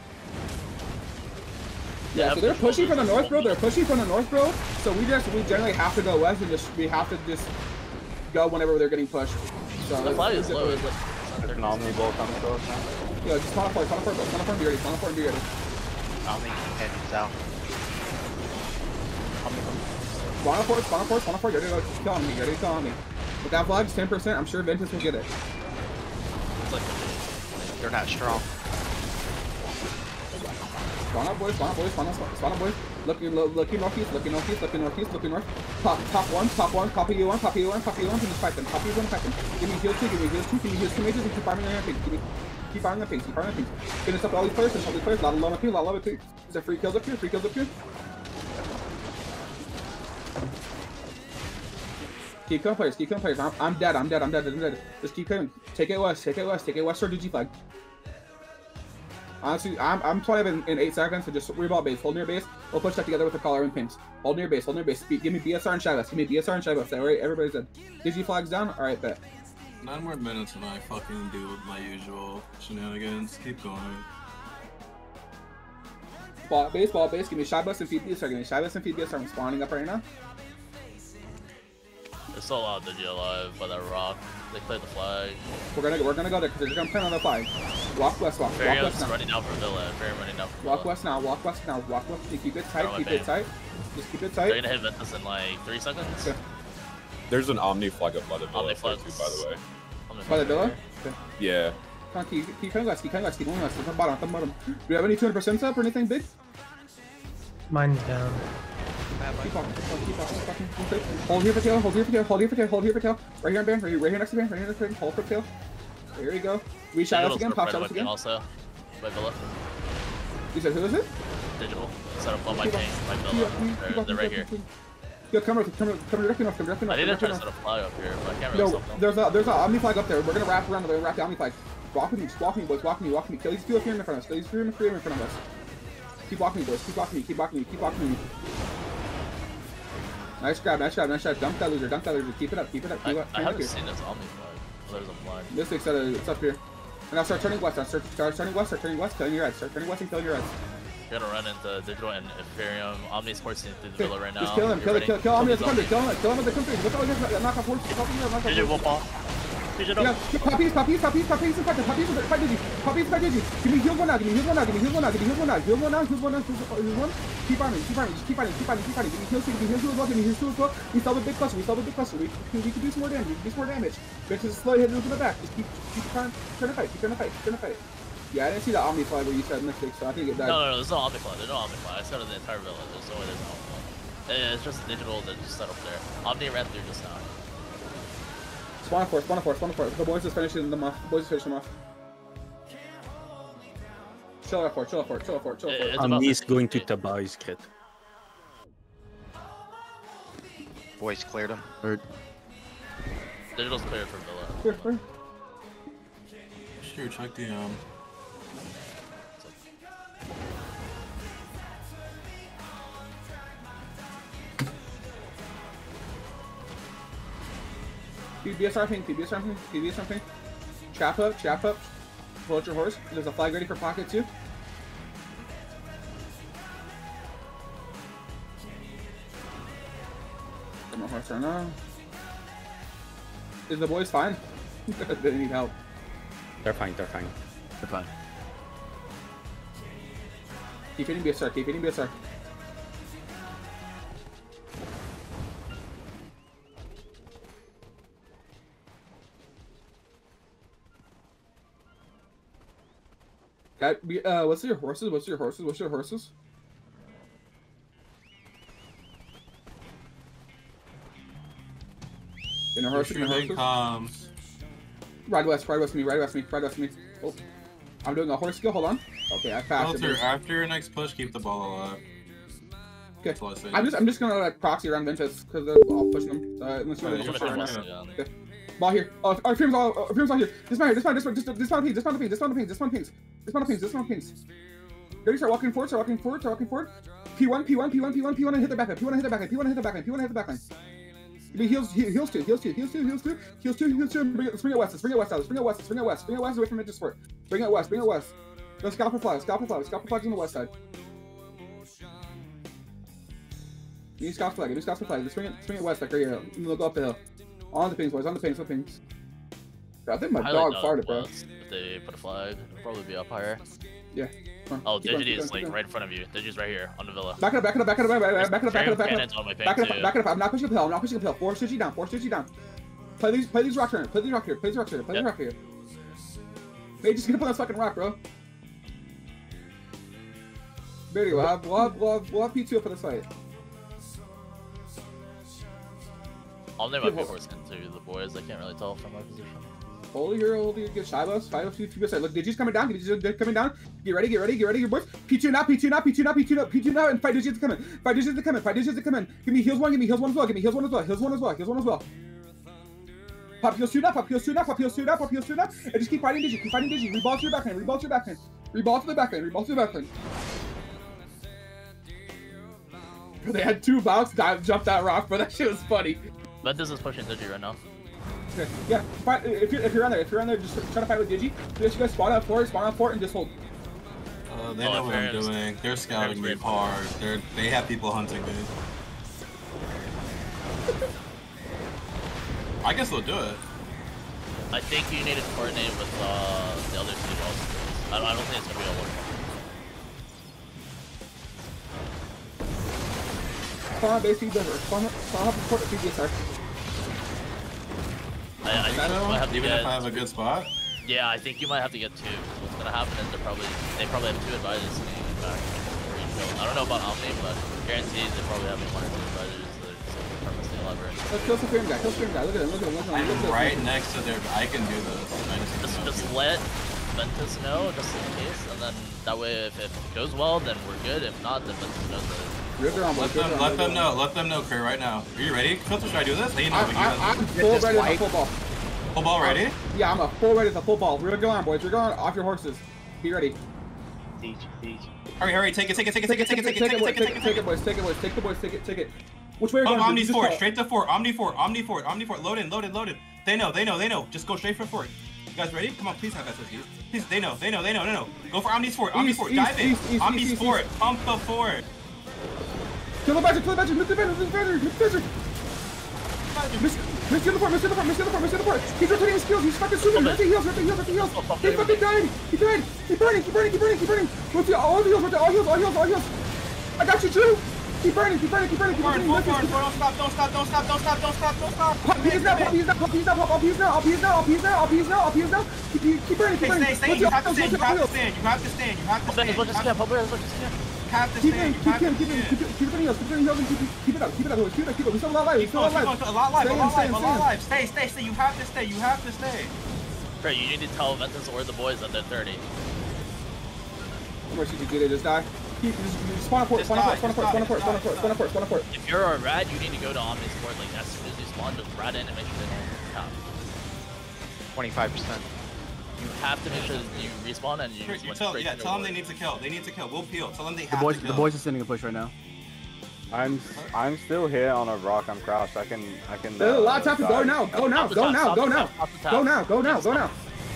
Yeah, Yeah, so they're push pushing from the forward. north, bro, they're pushing from the north, bro. So we just, we generally have to go west and just, we have to just go whenever they're getting pushed. So, The flag is it's- low, is it? There's an omni ball coming to us now. Yeah, just spawn a fort, spawn a fort, bro, spawn a fort and be ready, spawn a fort and be ready. Omni heading south. Spawn a fort, spawn a fort, spawn a fort, you're ready to go kill on me, you're ready to kill on me. With that flag's ten percent, I'm sure Ventus will get it. It's like They're not strong. Spawn up, boys, spawn up, boys, spawn up, spawn up, boys. Looking, lo looking northeast, looking northeast, looking northeast, looking north. Top, top one, top one, copy you one, copy you one, copy you one, and just fight them. Copy you one, fight them. Give me heals two, give me heals two, give me heals two majors, and keep farming on your things. Give me, keep farming on things, keep farming on things. Finish up all these players, finish all these players. A lot of low up here, a lot of low up here. Is there free kills up here? Free kills up here? Keep killing players, keep killing players. I'm, I'm dead, I'm dead, I'm dead, I'm dead. Just keep killing. Take it west, take it west, take it west, or Digi flag. Honestly, I'm, I'm twelve in, in eight seconds, so just reball base, hold near base. We'll push that together with the collar and pins. Hold near base, hold near base. Speed, give me B S R and Shybus, give me B S R and Shybus. Alright, everybody's dead. Digi flags down? Alright, bet. Nine more minutes and I fucking do my usual shenanigans. Keep going. Ball base, ball base, give me Shybus and feed B S R, give me Shybus and feed B S R. I'm spawning up right now. There's still a lot of Digi alive by that rock. They played the flag. We're gonna we're gonna go there because they're gonna plan on the flag. Walk west, walk, walk Fairy's west now. running down for Villa. Fairy running down for Walk Villa. west now. Walk west now. Walk west. Keep it tight. Throw my Keep bane. it tight. Just keep it They're tight. gonna hit Ventus in like three seconds. Okay. There's an Omni flag up by the Villa Omni too, by flags. the way. I'm gonna By the go villa. here. Okay. Yeah. Come on, keep keep coming west. Keep coming west. Keep going west. At the bottom. At the bottom. Do you have any two hundred percent up or anything big? Mine's down. Keep walking, keep walking, keep walking, keep walking, keep walking. Hold here for tail, hold here for tail, hold here for tail, hold here for tail. Right here on Baron, right here, right here next to Baron, right here next to Baron, hold for tail. There you go. We shadows Digital's again, pop right shadows away again. Also, by Villa. You said who is it? Digital. Set up on my Keep king, walking, my keep Villa. walking, keep They're, walking, they're right keep here. walking. Yo, come over, come over, come directly north, come directly I north, need come to try directly to set north. a flag up here, but I can't really No, stop them. there's a there's a Omni flag up there. We're gonna wrap around the wrap the Omni flag. Walk with me, just walk with me, boys, walk with me, walk with me. Kill these two up here in front of us. Kill these three in front of us. Keep walking, boys. Keep walking me. Keep walking me. Keep walking me. Nice grab, nice grab, nice grab. Dunk that loser, dunk that loser. Keep it up, keep it up. Keep I, it up. I Turn up haven't here. seen this Omni flag. Oh, there's a flag. This looks at it. It's up here. And now start turning west. Now start, start turning west. Start turning west. Killing your heads. Start turning west and killing your heads. You're gonna run into Digital and Imperium. Omni's coursing through the Okay, villa right now. just kill him. You're Kill him. ready? Kill, kill him. Kill him. Zombie. Kill him. Kill him at the country. Look how he knock off horse. Knock off Digital horse. will fall. Digital. Yeah, Puppies, puppies, puppies, puppies, and fight, puppies, and fight, Digi. Puppies, fight, Digi. Give me heal one now, give me heal one now, give me heal one now, give me heal one now, heal one now, heal one now, heal one. Keep fighting, keep fighting, just keep fighting, keep fighting, keep fighting. Give me heal two, give me heal two as well, give me heal two as well. We solve a big cluster, we solve a big cluster. We can, we can do some more damage, we can do some more damage. Bitches slowly hitting them from the back. Just keep, keep trying, trying to fight, keep trying to fight, keep trying to fight. Yeah, I didn't see the Omni flag where you said Mystic, so I think it died. No, no, no, there's no Omni flag. There's no Omni flag. I set up the entire villa. There's no way there's an Omni flag. Eh, It's just Digital that just set up there. Omni ran through just now. Spawn force, spawn force, spawn force. The boys is finishing them off. The boys is finishing them off. Chill out for it, chill out for it, chill out for it, chill out for it. It's about Omni is fifty going to fifty. Taba his crit. Boys cleared him. Hurt. Digital's cleared for villa. Clear, clear. Sure, check the um. P B S R ping, P B S R ping, P B S R ping. Trap up, trap up. Pull out your horse. There's a flag ready for pocket too. Get my horse right now. Is the boys fine? They need help. They're fine, they're fine. They're fine. Keep hitting B S R, keep hitting B S R. Got, be- uh, what's your horses? What's your horses? What's your horses? In a horse, in a Shooting horses. comms. Ride west, ride west me, ride west me, ride west me. Oh, I'm doing a horse skill. Hold on. Okay, I passed Filter, it. after your next push, keep the ball alive. Okay, That's all I say. I'm just, I'm just gonna like proxy around Ventus because they're all pushing them. Uh, unless you Oh, want you're to fine, push yeah. around. Yeah. Okay. Ball here. Oh, our Freedom's all, our Freedom's all here. Dismount here, dismount, dismount, dismount, dismount, dismount pings, dismount pings, dismount pings, dismount pings, dismount pings. Ready, start walking forward, start walking forward, start walking forward. P one, P one, P one, P one, P one, and hit the backline, P one, and hit the backline, P one, and hit the backline, P one, and hit the backline. Give me heals, he- heals two, heals two, heals two, heals two, heals two, heals two, and bring it, let's bring it west, let's bring it west, let's bring it west, let's bring it west, bring it west away from it, just for it. Bring it west, bring it west. Let's scalp for flags, scalp for flags, scalp for flags on the west side. You need scalp flag, you need scalp for flags, let's bring it, let's bring it west, like right here. We'll go up the hill. On the pings, boys, on the pings, on the pings. I think my Highly dog doubt farted, bro. West, if they put a flag, it'll probably be up higher. Yeah. Come on, Oh, keep going, Digity keep is going, like keep going. right in front of you. Digity's right here on the villa. Back it up, back it up, back it up, back it up, back it up, back it up, back it Cannons up. on my ping Back it too. up, back it up. I'm not pushing uphill, I'm not pushing uphill. Four Stitchy down, four Stitchy down. Play these, play these rocks here, play these rock here, play these rocks here, play these Yep. rock here. Hey, just get up on that fucking rock, bro. Beardy, we'll have, we'll have, we'll have, we'll have P two up for this fight. I'll name Yeah, my well- horse into the boys. I can't really tell from my position. Hold here, hold here, get Shiloh's, Shiloh's, P two, look, Digi's coming down, Digi's coming down. Get ready, get ready, get ready, your boys. P two now, P two now, P two now, P two now, P two now, and five Digi's to come in. Five Digi's to come in, five Digi's to come in. Give me heals one, give me heals one as well, give me heals one as well, heals one as well, heals one as well. Pop heals two now, pop heals two now, pop heals two now, pop heals two now, and just keep fighting Digi, keep fighting Digi. Reball to your backhand, reball to your backhand, reball to the backhand, reball to the backhand. They had two bounce dive, jump that rock, but that shit was funny. Ventus is pushing Digi right now. Okay, yeah, fight, if you're if you're on there, if you're on there, just try to fight with Digi. Just you guys spawn out fort, spawn out fort, and just hold. Uh, they Oh, know what I'm Fairness- doing. They're scouting me Fairness- hard. They're they have people hunting me. I can still do it. I think you need to coordinate with uh, the other two also. I don't, I don't think it's gonna be a one. Spawn up base feed over. Spawn up, spawn up and port P B S R. I, I think you might have to Even get, if I have a good spot. Yeah, I think you might have to get two. What's gonna happen is they're probably they probably have two advisors sneaking back. I don't know about Omni, but guaranteed they probably have one or two advisors that are just purposely elaborate. Let's kill Supreme guy. Kill Supreme guy. Look at him. Look at him. Look at him. Look at him. I'm right next to their. I can do this. I Just, just, just let Ventus know, just in case, and then that way, if, if it goes well, then we're good. If not, then Ventus knows that. Ripper on let them, let them know. Let them know, Kurt, right now. Are you ready? Filter, should I do this? They know. I'm, I'm, I'm full ready as a full ball. Full ball ready? Yeah, I'm a full ready as a full ball. We're gonna go on, boys. We're going off your horses. Be ready. Teach, teach. Hurry, hurry, take it, take it, take it, take it, take it, take it, take it, take it, take it, take it, boys. Take it, boys. Take the boys. Take it, take it. Which way are you Oh, going? Omni's forward, straight to fort, Omni fort, Omni fort, Omni fort, load in, load in, load in. They know, they know, they know. Just go straight for fort. You guys ready? Come on, please have S S Ds. Please, they know, they know, they know, they know. Go for Omni's fort, Omni's fort, dive in. Omni's fort, pump the fort. Kill the badger, kill the badger, miss the badger, miss the badger, miss the badger. Miss, miss the fort, miss the fort, miss the fort, miss the fort. He's rotating his skills, he's fucking shooting. Rip the heals, rip the heals, rip the heals. He fucking died. He died. Keep burning, keep burning, keep burning, keep burning. Rotate all the heals, rotate all heals, all heals, all heals. I got you, Drew. Keep burning, keep burning, keep burning, keep burning. Don't stop, don't stop, don't stop, don't stop, don't stop, don't stop. Pop peas now, pop peas now, pop peas now, pop peas now, pop peas now, pop peas now, pop peas now, pop peas now. Keep, keep, keep burning, keep burning. Stay, stay, you have to stand, you have to stand, you have to stand, you have to stand. As much as you can, pop as much as you can. You have to Keep stand, in, you keep have in, to keep in, stand. keep it, keep it in heals, keep it in heals, and keep it, keep it up, keep it up, keep it up, keep it up, keep it up. We still alive, we Keep still going, keep alive. going, a lot live, a Stay in, lot stay live, in, a stay lot in. live. Stay, stay, stay, you have to stay, you have to stay. Right, you need to tell Ventus or the boys that they're thirty. Where should you get it? Just die. Keep, just, just spawn a port, spawn a port, spawn a port, spawn a port, spawn a port, spawn a port, spawn a port. If you're a rat, you need to go to Omni's fort. Like as soon as you spawn, just rat in and make sure they don't top. twenty-five percent. You have to make sure that you respawn and you. You just went tell, straight yeah, to tell them their they need to kill. They need to kill. We'll peel. Tell them they The have boys, to the kill. boys are sending a push right now. I'm I'm still here on a rock. I'm crouched. I can I can. There's a lot of uh, time to go dive. now, go now, Stop the go top, now, stop go the now. top, stop the top. Go now, go now, go now.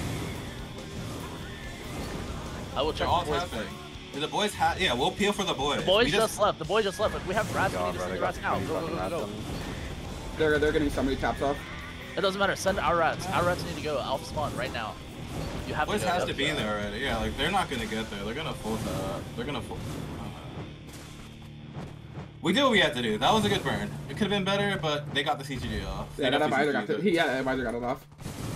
I will check They're all the boys. tapping. Do the boys have? Yeah, we'll peel for the boys. The boys We just left. The boys just left. Like, we have rats. We God, need to bro, send they the got rats now. three Go, go, fucking go, rats go. on me. They're they're getting so many taps off. It doesn't matter. Send our rats. Our rats need to go alpha spawn right now. You have Boys to go. has to be there already. Yeah, like they're not gonna get there. They're gonna fold that. They're gonna fold. We did what we had to do. That was a good burn. It could have been better, but they got the C G G off. Yeah, They that got advisor the got C G G. it. Yeah, that advisor got it off.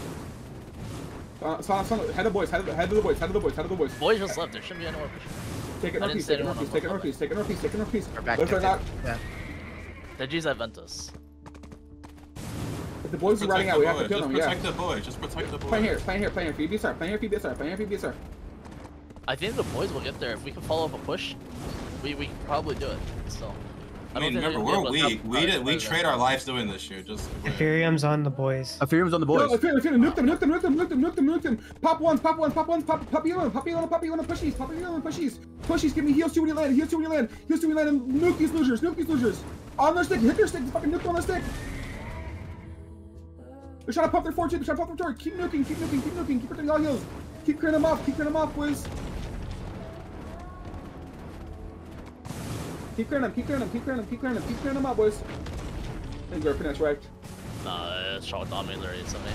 Uh, so, so, head of the boys, head of the, head of the boys, head of the boys, head of the boys. Boys just left. There shouldn't be anywhere pushing. Take it I northeast, didn't take it say northeast, anyone take it on northeast, take it northeast, take it northeast. We're back Those are not. Yeah. The G's at Ventus. If the boys are Protect running the out, we have to boys. kill Just them. Yeah. protect the boy. Just protect the boy. Playing here, playing here, playing here. P B S R, playing here, P B S R, playing here, P B S R. I think the boys will get there. If we can follow up a push, we we can probably do it. Still. I mean, don't think remember, they'll we're be able to weak. top We did. five We by trade then. our lives doing this shit. Just. Ethereum's on the boys. Ethereum's on the No, boys. let's finish, finish, nuke them, nuke them, nuke them, nuke them, nuke them, nuke them, nuke them. Pop one, pop one, pop one, pop, pop you on, pop you on, pop you on, pushies, pop you on, pushies. Pushies, give me heals to when you land, heals to when you land, heals to when you land, and nuke these losers, nuke these losers. On their stick, hit their stick, fucking nuke them on their stick. They're trying to pump their fortune, they're trying to pump their fortune. Keep nuking, keep nuking, keep nuking, keep protecting all heals. Keep clearing them off, keep clearing them off, boys. Keep clearing them, keep clearing them, keep clearing them, keep clearing them, keep clearing them out, boys. I think we're finesse right. Nah, it's shot dominated already. Something.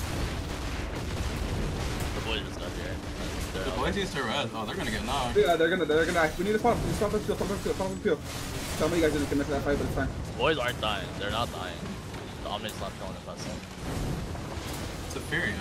The boys just got here. They're The out. boys used to red. Oh, they're gonna get knocked. Yeah, they're gonna, they're gonna die. We need to spawn them, spawn them, spawn them, spawn them, spawn them. Tell me you guys didn't commit to that fight, but it's fine. Boys aren't dying. They're not dying. The Omni's not killing them. That's all. It's a Furion.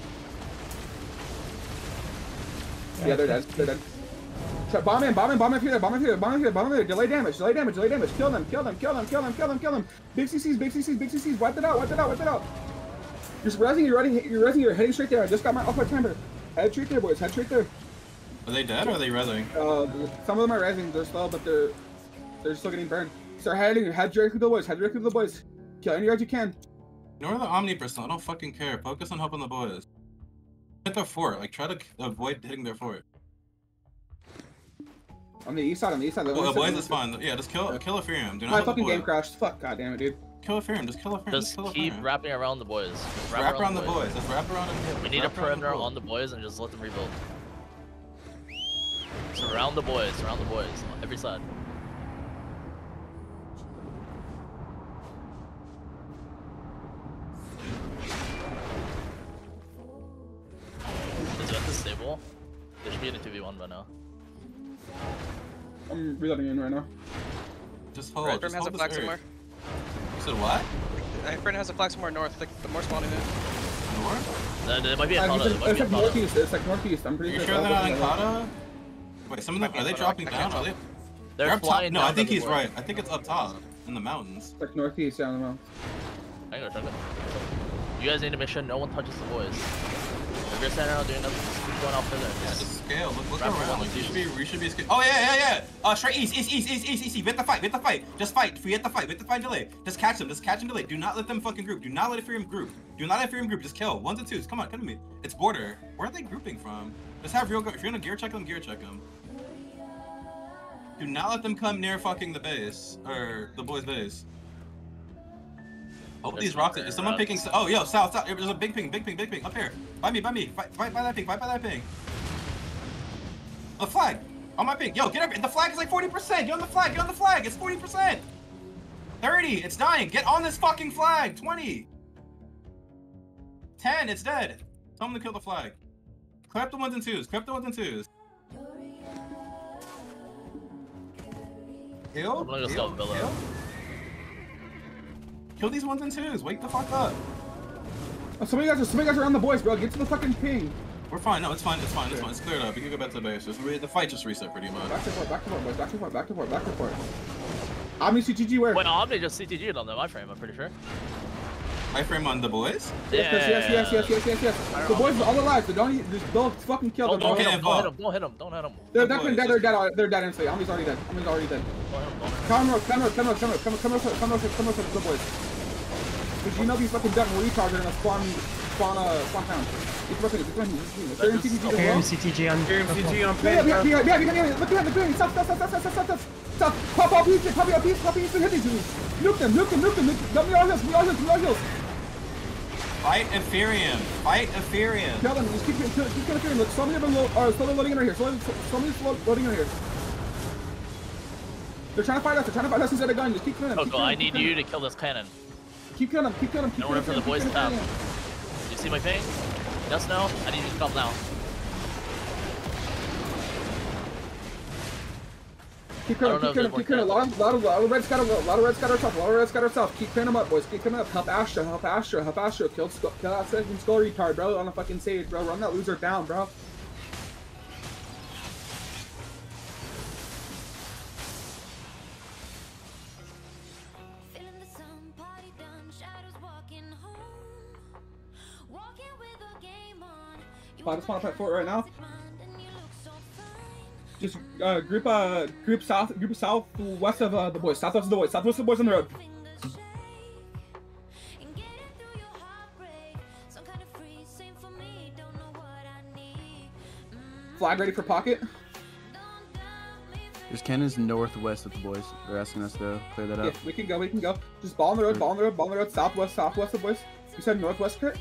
Yeah, they're dead. They're dead. Try, bomb in, bomb in, bomb in here, bomb in here, bomb in here, bomb in here. Delay damage, delay damage, delay damage. Kill them, kill them, kill them, kill them, kill them, kill them. Big C Cs, big C Cs, big C Cs. Wipe it out, wipe it out, wipe it out. You're resing, you're running, you're resing, you're heading straight there. I just got my off my timer. Head straight there, boys. Head straight there. Are they dead or are they rezzing? Uh, some of them are resing. They're slow, but they're they're still getting burned. Start heading. Head directly to the boys. Head directly to the boys. Kill any guards you can. Ignore the Omni percent. I don't fucking care. Focus on helping the boys. Hit their fort. Like, try to avoid hitting their fort. On the east side, on the east side. Well, the boys is fine. Yeah, just kill kill Ethereum. Do not My let the fucking boy- game crashed. Fuck, goddamn it, dude. Kill Ethereum. Just kill Ethereum. Just, Just kill keep Ethereum. wrapping around the boys. Just Wrap around the boys. Just wrap around them. We need a Wrap around the perimeter boys. on the boys and just let them rebuild. Surround the boys. Surround the boys. On every side. full. They should be in a two v one by now. I'm reloading in right now. Just hold. Red Just has hold a flag this somewhere. You said what? Friend has a flag somewhere north. Like, the more spawning in. North? Uh, there might be a Uh, Kata. it's There it's might be a like Kata. northeast. It's like northeast. I'm pretty You sure. sure it's they're not all in over there. Kata? Wait, some of them, are they dropping down? Are they? They're They're up top. flying No, down I think to the he's board. right. I think it's up top in the mountains. It's like northeast. Yeah, I don't know. I can go check it. You guys need to make sure no one touches the boys. If you're standing around doing nothing, just keep going out further. Yeah, Just just scale. Look, look Grab around. one, Like, you two. should be, we should be scared. Oh yeah, yeah, yeah. Uh, straight east, east, east, east, east, east. We have to fight. We have to fight. Just fight. We have to fight. We have to fight. Delay. Just catch them. Just catch them. Delay. Do not let them fucking group. Do not let Ethereum group. Do not let Ethereum group. Just kill. Ones and twos. Come on, come to me. It's border. Where are they grouping from? Just have real. Go if you're gonna gear check them, gear check them. Do not let them come near fucking the base or the boys' base. Oh, these rocks. Is someone picking? Oh, yo, south, south. There's a big ping, big ping, big ping up here. By me, by me. Fight, fight by that ping. Fight by that ping. The flag. On my ping. Yo, get up. The flag is like forty percent. Get on the flag. Get on the flag. It's forty percent. thirty. It's dying. Get on this fucking flag. twenty. ten. It's dead. Tell them to kill the flag. Clear up the ones and twos. Clear up the ones and twos. Kill. I'm gonna go Kill. scout Villa. Kill. Kill these ones and twos. Wake the fuck up. Oh, some of you guys are some of you guys are on the boys, bro. Get to the fucking ping. We're fine. No, it's fine. It's fine. It's fine. It's cleared up. We can go back to the base. Just re the fight just reset pretty much. Back to fort. Back to fort, boys. Back to fort. Back to fort. Back to fort. Omni C T G where? Wait, Omni just C T G'd on them, my frame, I'm pretty sure. I frame on the boys. Yes, yes, yes, yes, yes, yes, yes, yes. The boys are all alive, so don't just don't fucking kill Don't, them. don't hit get him, don't hit involved. him, don't hit him, don't hit him. They're The definitely boys, dead. They're just- dead. They're dead instantly. Omni's already dead. Omni's already dead. Don't hit him, don't hit him. Come road, come road, come road, come road, come road, come road, come road, come road, come road, because you know these fucking dumb retards are gonna spawn, spawn, uh, spawn town. Keep working, keep working, keep working. They're in C T G as Here, well. C T G on. Ethereum C G on Yeah, pin, yeah, bro. yeah, yeah, yeah, yeah, look behind, look behind, stop, stop, stop, stop, stop, stop, stop, stop, pop up piece, pop up piece, pop piece, hit these dudes. Nuke them, nuke them, nuke them, nuke them, let me all heals, me all heals, me all heals. Fight Ethereum. Fight Ethereum. Kill them, just keep, keep, keep killing Ethereum. Look, so many of them, lo- uh, slowly loading in right here, slowly, so many slow loading in here. They're trying to fight us, they're trying to fight us instead of gun, just keep killing them. Coco, I need you to kill this cannon. Keep killing them, keep killing them, keep In order killing for the boys to keep killing tap. them. You see my ping? Yes, no? I need you to come now. Keep I killing, don't know keep killing, if keep there's killing. A more lot of, lot of, lot of red scatter, a lot of red scatter stuff, a lot of red scatter stuff. Keep killing them up, boys. Keep killing them up. Help Astra, help Astra, help Astra. Kill, Skull- kill that second skull retard, bro. On the fucking stage, bro. Run that loser down, bro. I just want to fight for it right now. Just uh, group, uh, group south, group southwest of uh, the boys, southwest of the boys, southwest of the boys on the road. Flag ready for pocket. There's cannons northwest of the boys. They're asking us to clear that Yeah, up. we can go, we can go. Just ball on the road, ball on the road, ball on the road, southwest, southwest of the boys. You said northwest, Kurt?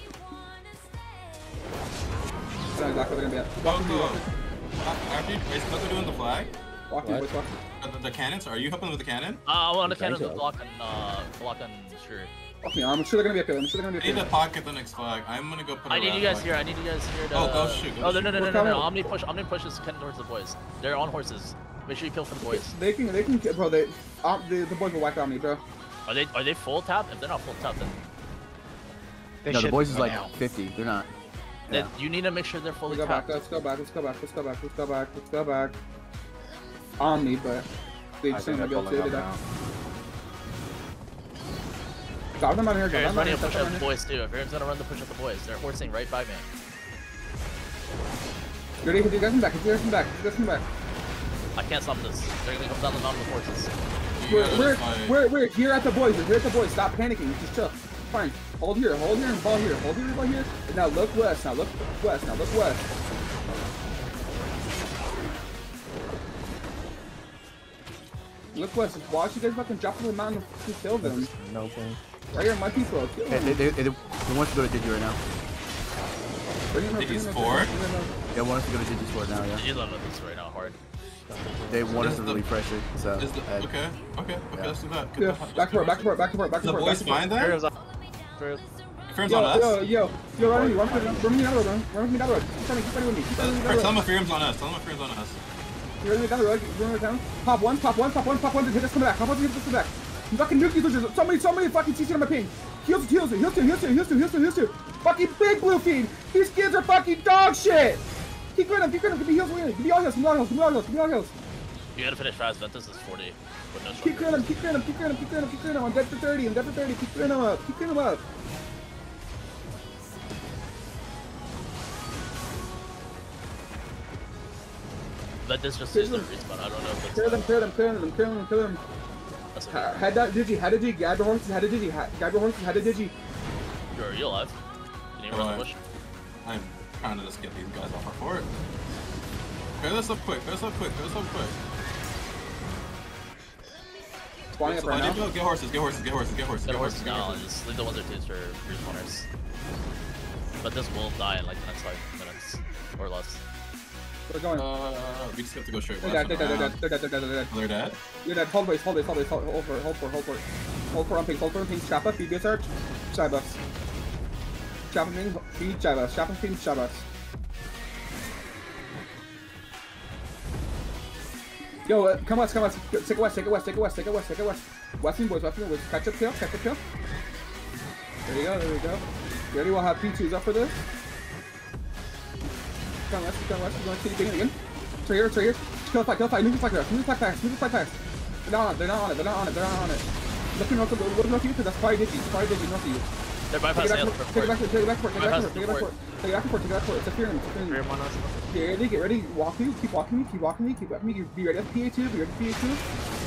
I don't know exactly where they're gonna be at. Walk with me, walk with me. After you, is Coco doing the flag? Walk with me, boys, walk with me. Uh, the, the cannons? Are you helping with the cannon? Uh, I want the Thank cannon to you. block on, uh, block on sure. Walk me. I'm sure they're gonna be up here. I'm sure they're gonna I be need up to here. pocket the next flag. I'm gonna go put I a need you rat guys flag. here, I need you guys here to... Oh, go shoot, go oh, no, shoot. no, no, We're no, no, no, coming. Omni push, Omni pushes cannon towards the boys. They're on horses. Make sure you kill for the boys. They can, they can, bro. They, um, the, the boys will wipe out me, bro. Are they, are they full tap? If they're not full tap, then... They No, the should boys be is by like now. fifty. They're not. then you need to make sure they're fully Let's go back. tapped. Let's go back. Let's go back. Let's go back. Let's go back. Let's go back. On me, but they I just think ain't they're gonna be able pulling to. up They now. got them out here. Got Aaron's them out running here. a push got at them the out here. boys too. If Aaron's gonna run the push at the boys, they're horsing right by me. You ready? Hit you guys in back. Hit you guys in back. Hit you guys in back. I can't stop this. They're gonna come down the mountain with horses. You We're, gotta we're, fight. we're, we're here at the boys. We're here at the boys. Stop panicking. Just chill. Fine. Hold here. Hold here and ball here. Hold here and ball here. And now look west. Now look west. Now look west. Look west. Just watch you guys fucking drop to the mountain to kill them. No thing. Right here, my people. Kill Hey, them. they, they, they, they want us to go to Digi right now. Bring them up, Digi's bring them up, forward? bring them up. They want us to go to Digi's Fort now, yeah. You love this right now hard. They want us Is to the- really pressure, so. Is the, uh, okay, okay, okay, Yeah. let's do that. Yeah, back to work, back to work, back to work, back to The work. boys back to work. fine there? Ethereum's up. Ethereum. Fearum's Yo, on us. yo, yo, yo, run with me, run with me, run with me down the road, run, run with me down the road. Keep running, keep running with me, keep running with me down the Tell road. him Fearum's on us. Tell him Fearum's on us. You're running down the road, you're running down. Pop one, pop one, pop one, pop one, hit us from the back, pop one, hit us from the back. You fucking nuke these losers. So many, so many fucking C C on my ping. Heals, heals, heals, two, heals, two, heals, two, heals, two, heals, two. Fucking big blue feed. These kids are fucking dog shit. Keep going up, keep going up, give me heals, give me all heals, give me all heals, give me all heals, give me all heals. You gotta finish fast. Ventus is forty. With no Keep clearing them, keep clearing them, keep clearing them, keep clearing them, keep clearing them. I'm dead for thirty, I'm dead for thirty. Keep clearing them up, keep clearing them up. Ventus just used the respawn. I don't know if it's. Clear them, clear them, clear them, clear them, clear them. That's okay. Ha- Had that digi, had a digi, grab your horses, had a digi, ha- grab your horses, had a digi. Are you alive? Can you run the bush? I'm trying to just get these guys off our fort. Clear this up quick, clear this up quick, clear this up quick. Spawning up right now. Get horses, get horses, get horses, get horses, Get get horses horses, get now. horses. Just leave the ones or twos for respawners. But this will die in like the next five minutes or less. We're going. Uh, we just have to go straight They're west. dead, they're dead, and they're dead, around. they're dead, they're dead, they're dead. They're dead? You're dead. Hold base, hold base, hold base, hold, hold for it, hold for it, hold for it. Hold for on ping, hold for on ping, strap up, feed B S R, side buffs. Strap on ping, feed, side buffs, strap on ping, side buffs. Yo, uh, come west, come west, take it west, take it west, take it west, take it west, take it west. Westing boys, westing boys, catch up kill, catch up kill. There you go, there you go. You ready? We'll have P twos up for this. Come west, come west, we're going to see you again. It's right here, it's right here. Kill fight, kill fight, move the fight fast, move the fight fast, move the fight fast. They're not on it, they're not on it, they're not on it, they're not on it. Looking north of the, look north of you, because that's probably Digi, it's probably Digi north of you. They're Take bypassing it us. back, take it back, take it back, take it back, take it back, take it back, Bypass take it back, take it back, it's a Fearum, it's a Fearum. Fearum on us. Get ready, get ready, walk me, keep walking me, keep walking me, keep walking me, be ready for P A two, be ready for P A two.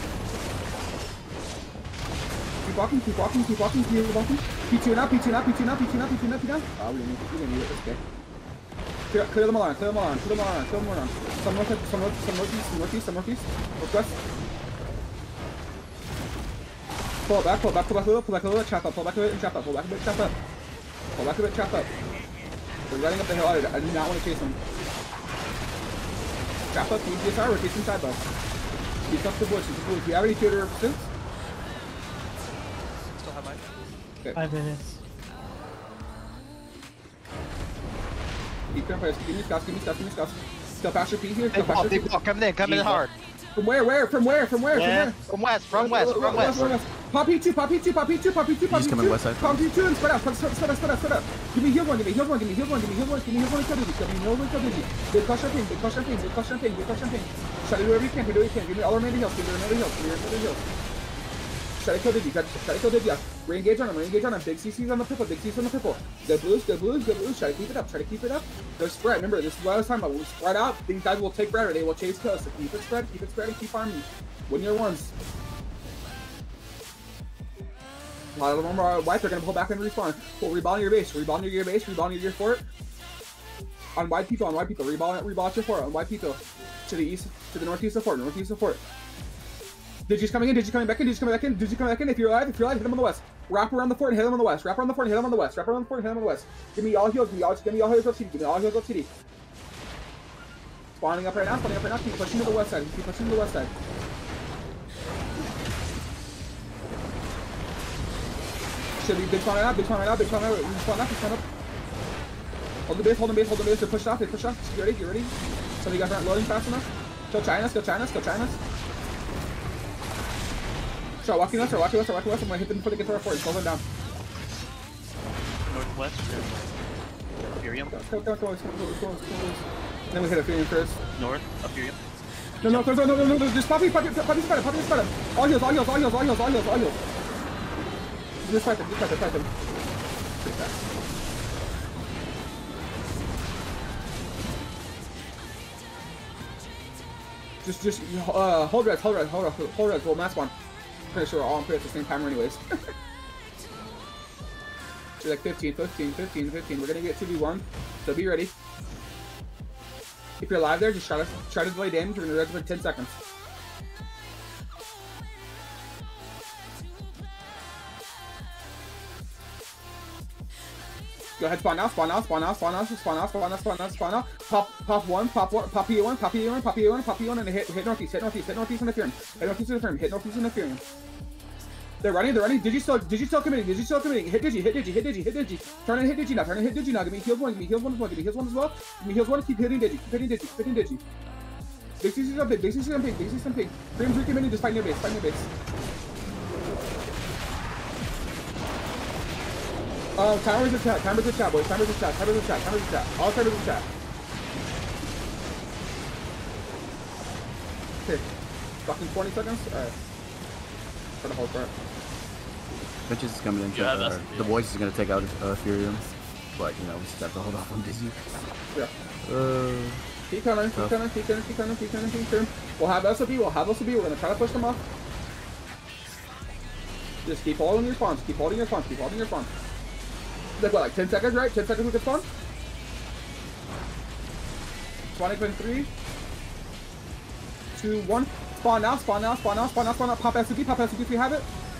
Keep walking, keep walking, keep walking, keep walking. P two now, P two now, P two now, P two now, P two now, P two now. Ah, we didn't need it, we didn't need it, it's okay. Clear, clear them all on, clear them all on, clear them all on, clear them all on. Some north, some north, some northeast, some northeast, some northeast, northwest. Pull it back, pull it back, pull back a little, pull back a little, chop up, pull back a bit and chop up, pull back a bit, chop up. Pull back a bit, chop up. They're running up the hill, I do, I do not want to chase them. Chop up, keep D S R, we're chasing side buff. Keep up the bush, keep the bush. Do you have any theater pursuits? Still have mine. Okay. Five minutes. Keep them first, give me scouts, give me scouts, give me scouts. Still past your P here, Big still ball, past your big P. ball, coming in, coming in hard. From where, where, from where, from where, Yeah, from from west, from west, from west. where? Pop P two, pop P two, pop P two, pop P two, pop P He's two. coming west side. Pop P two and spread out, spread, spread, spread out, spread out, spread out. Give me heal one, give me heal one, give me heal one, give me heal one, give me heal one, give me heal one, give me heal one, give me big crush champagne, big crush champagne, big crush champagne, big crush champagne. Try to do whatever you can, do whatever you can. Give me all remaining heals, give me remaining heals, give me remaining heals. Try to kill Digi, try to kill Digi. Re-engage on him, re-engage on him. Big C Cs on the purple, big C Cs on the purple. Good blues, good blues, good blues. Try to keep it up, try to keep it up. Go spread. Remember, this is what I was talking about. When we spread out, these guys will take forever. They will chase kills. So keep it spread, keep it spread, and keep farming. Win your ones. A lot of them are white. They're gonna pull back and respawn. Pull, reball your base, reball near your base, reball near your fort. On white people, on white people, reball, reball at your fort. On white people, to the east, to the northeast of fort, northeast of fort. Digi's coming in, Digi's coming back in, Digi's coming back in, Digi's coming back in. If you're alive, if you're alive, hit him on the west. Wrap around the fort and hit him on the west. Wrap around the fort and hit him on the west. Wrap around the fort and hit him on the west. Give me all heals, give me all, give me all heals up C D. Give me all heals up C D. Spawning up right now, spawning up right now. Keep pushing to the west side. Keep pushing to the west side. Should be big spawn right now, big spawn right now, big spawn right now. Spawn up, spawn up. Hold the base, hold the base, hold the base. They're pushed off, they pushed off. Get ready, get ready. Some of you guys aren't loading fast enough. Go China, go China, go China. Start walking west, start walking west, start walking west. I'm gonna hit them before they get to our fort. Slow them down. Northwest, Imperium. Go, go, go, go, go, go, go, go. Then we hit a Fury first. North, Imperium. No, no, no, no, no, no, no, just poppy, poppy, poppy, spread him, poppy, spread him. All heals, all heals, all heals, all heals, all heals, all heals. Just fight them, just fight them, fight them. Pretty fast. Just, just, uh, hold res, hold res, hold res, hold res, roll mass one. Pretty sure we're all on play at the same time anyways. So like fifteen, fifteen, fifteen, fifteen. We're gonna get two v one, so be ready. If you're alive there, just try to, try to delay damage. We're gonna res for ten seconds. Go ahead, spawn now, spawn now, spawn now, spawn now, spawn now, spawn now, spawn now, spawn now. Pop, pop one, pop one, pop E one, pop E one, pop E one, pop E one, and hit, hit northeast, hit northeast, hit northeast in the Fury. Hit northeast in the Fury, hit northeast in the Fury. They're running, they're running. Digi still, Digi still committing, Digi still committing. Hit Digi, hit Digi, hit Digi, hit Digi. Turn and hit Digi now, turn and hit Digi now. Give me heals one, give me heals one as well, give me heals one as well. Give me heals one, keep hitting Digi, keep hitting Digi, keep hitting Digi. Big C C's on pig, Big C C's on pig, Big C C's on pig. Freedom's recommitting, just fight near base, fight near base. Um, timer's in chat, timer's in chat, boys, timer's in chat, timer's in chat, timer's in chat. All timers in chat. Okay. Fucking twenty seconds? Alright. For the whole part. Ventus is coming in. Uh, the voice is going to take out uh, Furium. But, you know, we just have to hold off on Dizzy. Yeah. Uh, keep coming, keep tough. coming, keep coming, keep coming, keep coming, keep coming. We'll have S O B, we'll have S O B. We're going to try to push them off. Just keep holding your spawns, keep holding your spawns, keep holding your spawns. Like what, like ten seconds, right? ten seconds we can spawn? Spawning in three, two, one. Spawn now, spawn now, spawn now, spawn now, spawn now. Pop S O B, pop S O B if you have it.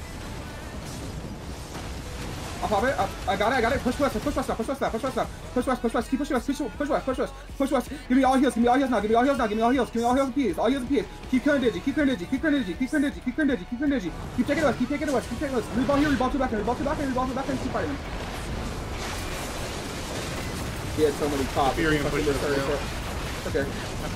I'll pop it. I, I got it, I got it. Push west, push west now, push west now, push west now. Push west, push west, keep pushing west, push, push west, push west, push west. Give me all heals, give me all heals now, give me all heals now, give me all heals, give me all heals and P As, all heals and P As. Keep killing Digi, keep killing Digi, keep killing Digi, keep killing Digi, keep killing Digi, keep killing Digi. Keep taking it west, keep taking it west, keep taking it west. Reball here, reball to back end, reball to back end, reball to back end, keep fighting him. He had so many pops. Okay.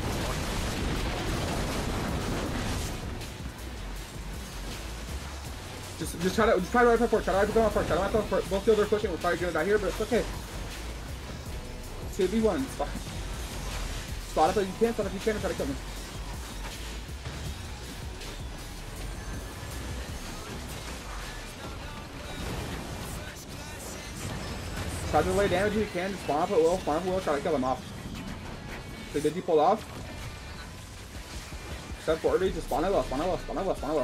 Just, just try to, just try to ride up forward. Try to ride up forward. Try to ride up forward. Both fields are pushing. We're probably gonna die here, but it's okay. two v one. Spot. Spot up if you can. Spot up if you can. And try to kill me. Try to lay damage if you can. Just spawn up at will. Spawn up at will. Try to kill them off. So did you pull off? Step forward. Just spawn at will. Spawn at will. Spawn at will. Spawn at will.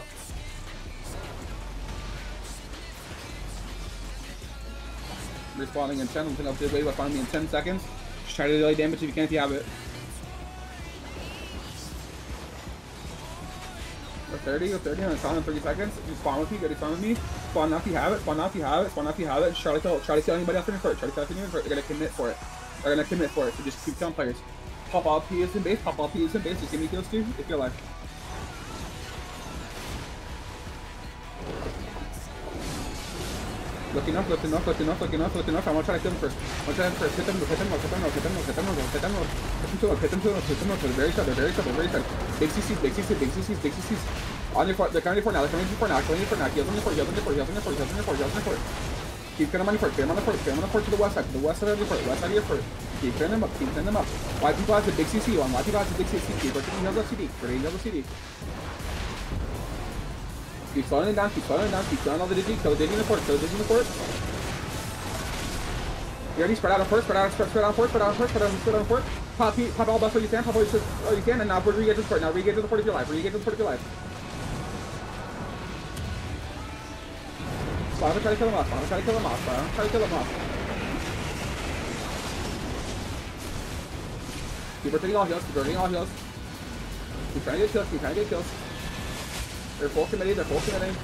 Respawning in ten, something up this way, but find me in ten seconds. Just try to delay damage if you can if you have it. Or thirty, or thirty, and spawn in thirty seconds. Just spawn with me, get it spawn with me. Spawn now if you have it, spawn now if you have it, spawn now if you have it. Just try to kill, try to kill anybody else in your court. Try to kill anyone for it. They're gonna commit for it. They're gonna commit for it, so just keep killing players. Pop all P As in base, pop all P As in base, just give me kills too, if you're alive. Look enough, look enough, look enough, look enough, look enough. I want to try to kill them first. I want to try them first. Hit them, hit them, hit them, hit them, hit them, hit them, hit them, hit them, hit them, hit them, hit them, hit them. They're very sharp, they're very sharp, they're very sharp. Big C Cs, big C Cs, big C Cs, big C Cs. On your fort, they're coming to your fort now, they're coming to your fort now, coming to your fort now. Heals on your fort, heals on your fort, heals on your fort, heals on your fort, heals on your fort. Keep killing them on your fort, clear them on the fort, clear them on the fort to the west side, to the west side of your fort, west side of your fort. Keep clearing them up, keep clearing them up. Why people have the big C C on? Why people have the big C C? Keep rotating heals up C D, rotating heals up C D. Keep slowing it down, keep slowing it down, keep killing all the Digi, kill the Digi in the fort, kill the Digi in the fort. You already spread out on fort, spread out, spread, spread out on fort, spread out on fort, spread out, spread out on fort. Pop, pop all buffs all you can, pop all you, all you can, and now we're re-engage to the fort. Now re-engage to the fort if you're alive, re-engage to the fort if you're alive. Spawn, try to kill him off, Spawn, try to kill him off, Spawn, try to kill him off. Keep rotating all heals, keep rotating all heals. Keep trying to get kills, keep trying to get kills. They're full committed, they're full committed.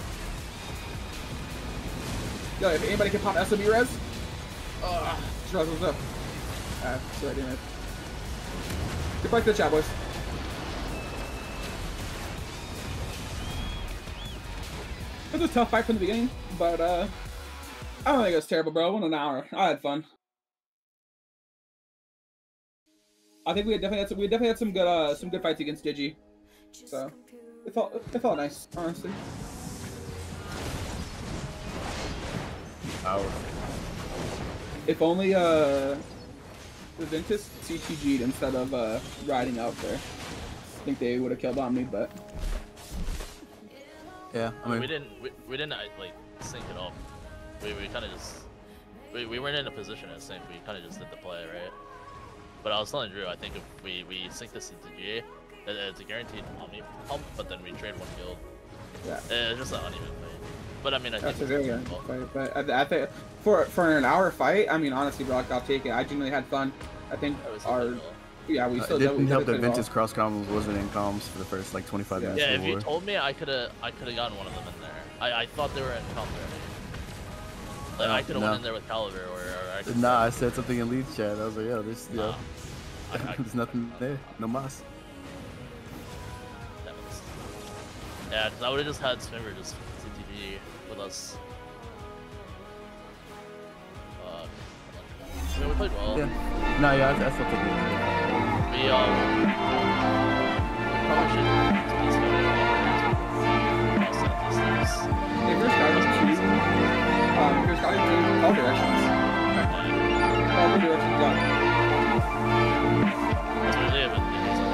Yo, if anybody can pop S O B res. Ugh, Charles, what's up? Ah, sorry, damn it. Get back to the chat, boys. It was a tough fight from the beginning, but uh, I don't think it was terrible, bro. One an hour. I had fun. I think we had definitely had some, we definitely had some good uh some good fights against Digi, so it felt it felt nice, honestly. Ow. If only uh, the Ventus C T G'd instead of uh, riding out there. I think they would have killed Omni, but... Yeah, I mean... We didn't, we, we didn't like, sync it up. We, we kind of just... We, we weren't in a position to sync, we kind of just did the play, right? But I was telling Drew, I think if we, we sync this into G A, it, it's a guaranteed Omni pump, but then we trade one guild. Yeah. It's just an uneven play. But I mean, I think that's a very good fight. But I, I think for for an hour fight, I mean, honestly, Brock, I'll take it. I genuinely had fun. I think our yeah, we still uh, it didn't help that Ventus well. cross combos wasn't in comms for the first like twenty-five yeah. minutes. Yeah, of if war. you told me, I could have I could have gotten one of them in there. I I thought they were in comms already. Like no, I could have no. went in there with Caliber, or, or I could. Nah, I said something in lead chat. I was like, yo, this, Nah. yo, I, I, there's nothing there, no mas. Yeah, because I would have just had Swimmer just C T G with us. Uh, I mean, we played well. Yeah. No, yeah, I, I still think we We, um, we probably should please go to If there's guidance two, um, if there's guidance two, all directions. All the directions, yeah. That's what they have in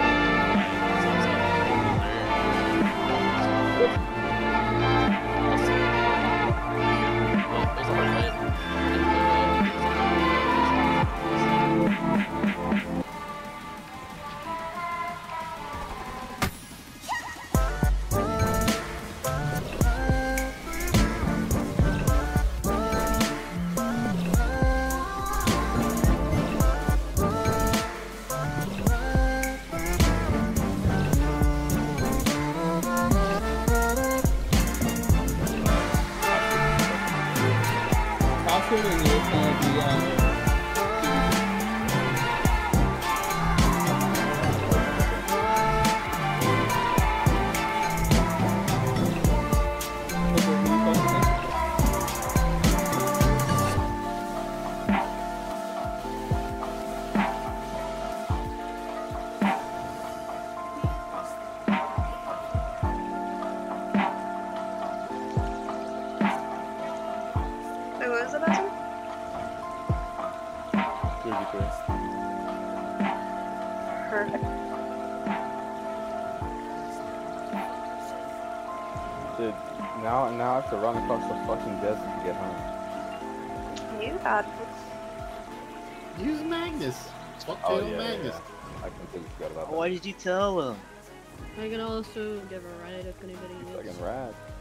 Dude, now, now I have to run across the fucking desert to get home. You got Use Magnus. Swap Oh, tail yeah, Magnus. yeah. I completely forgot about that. Why did you tell him? I can also give a ride if anybody needs. Fucking rad.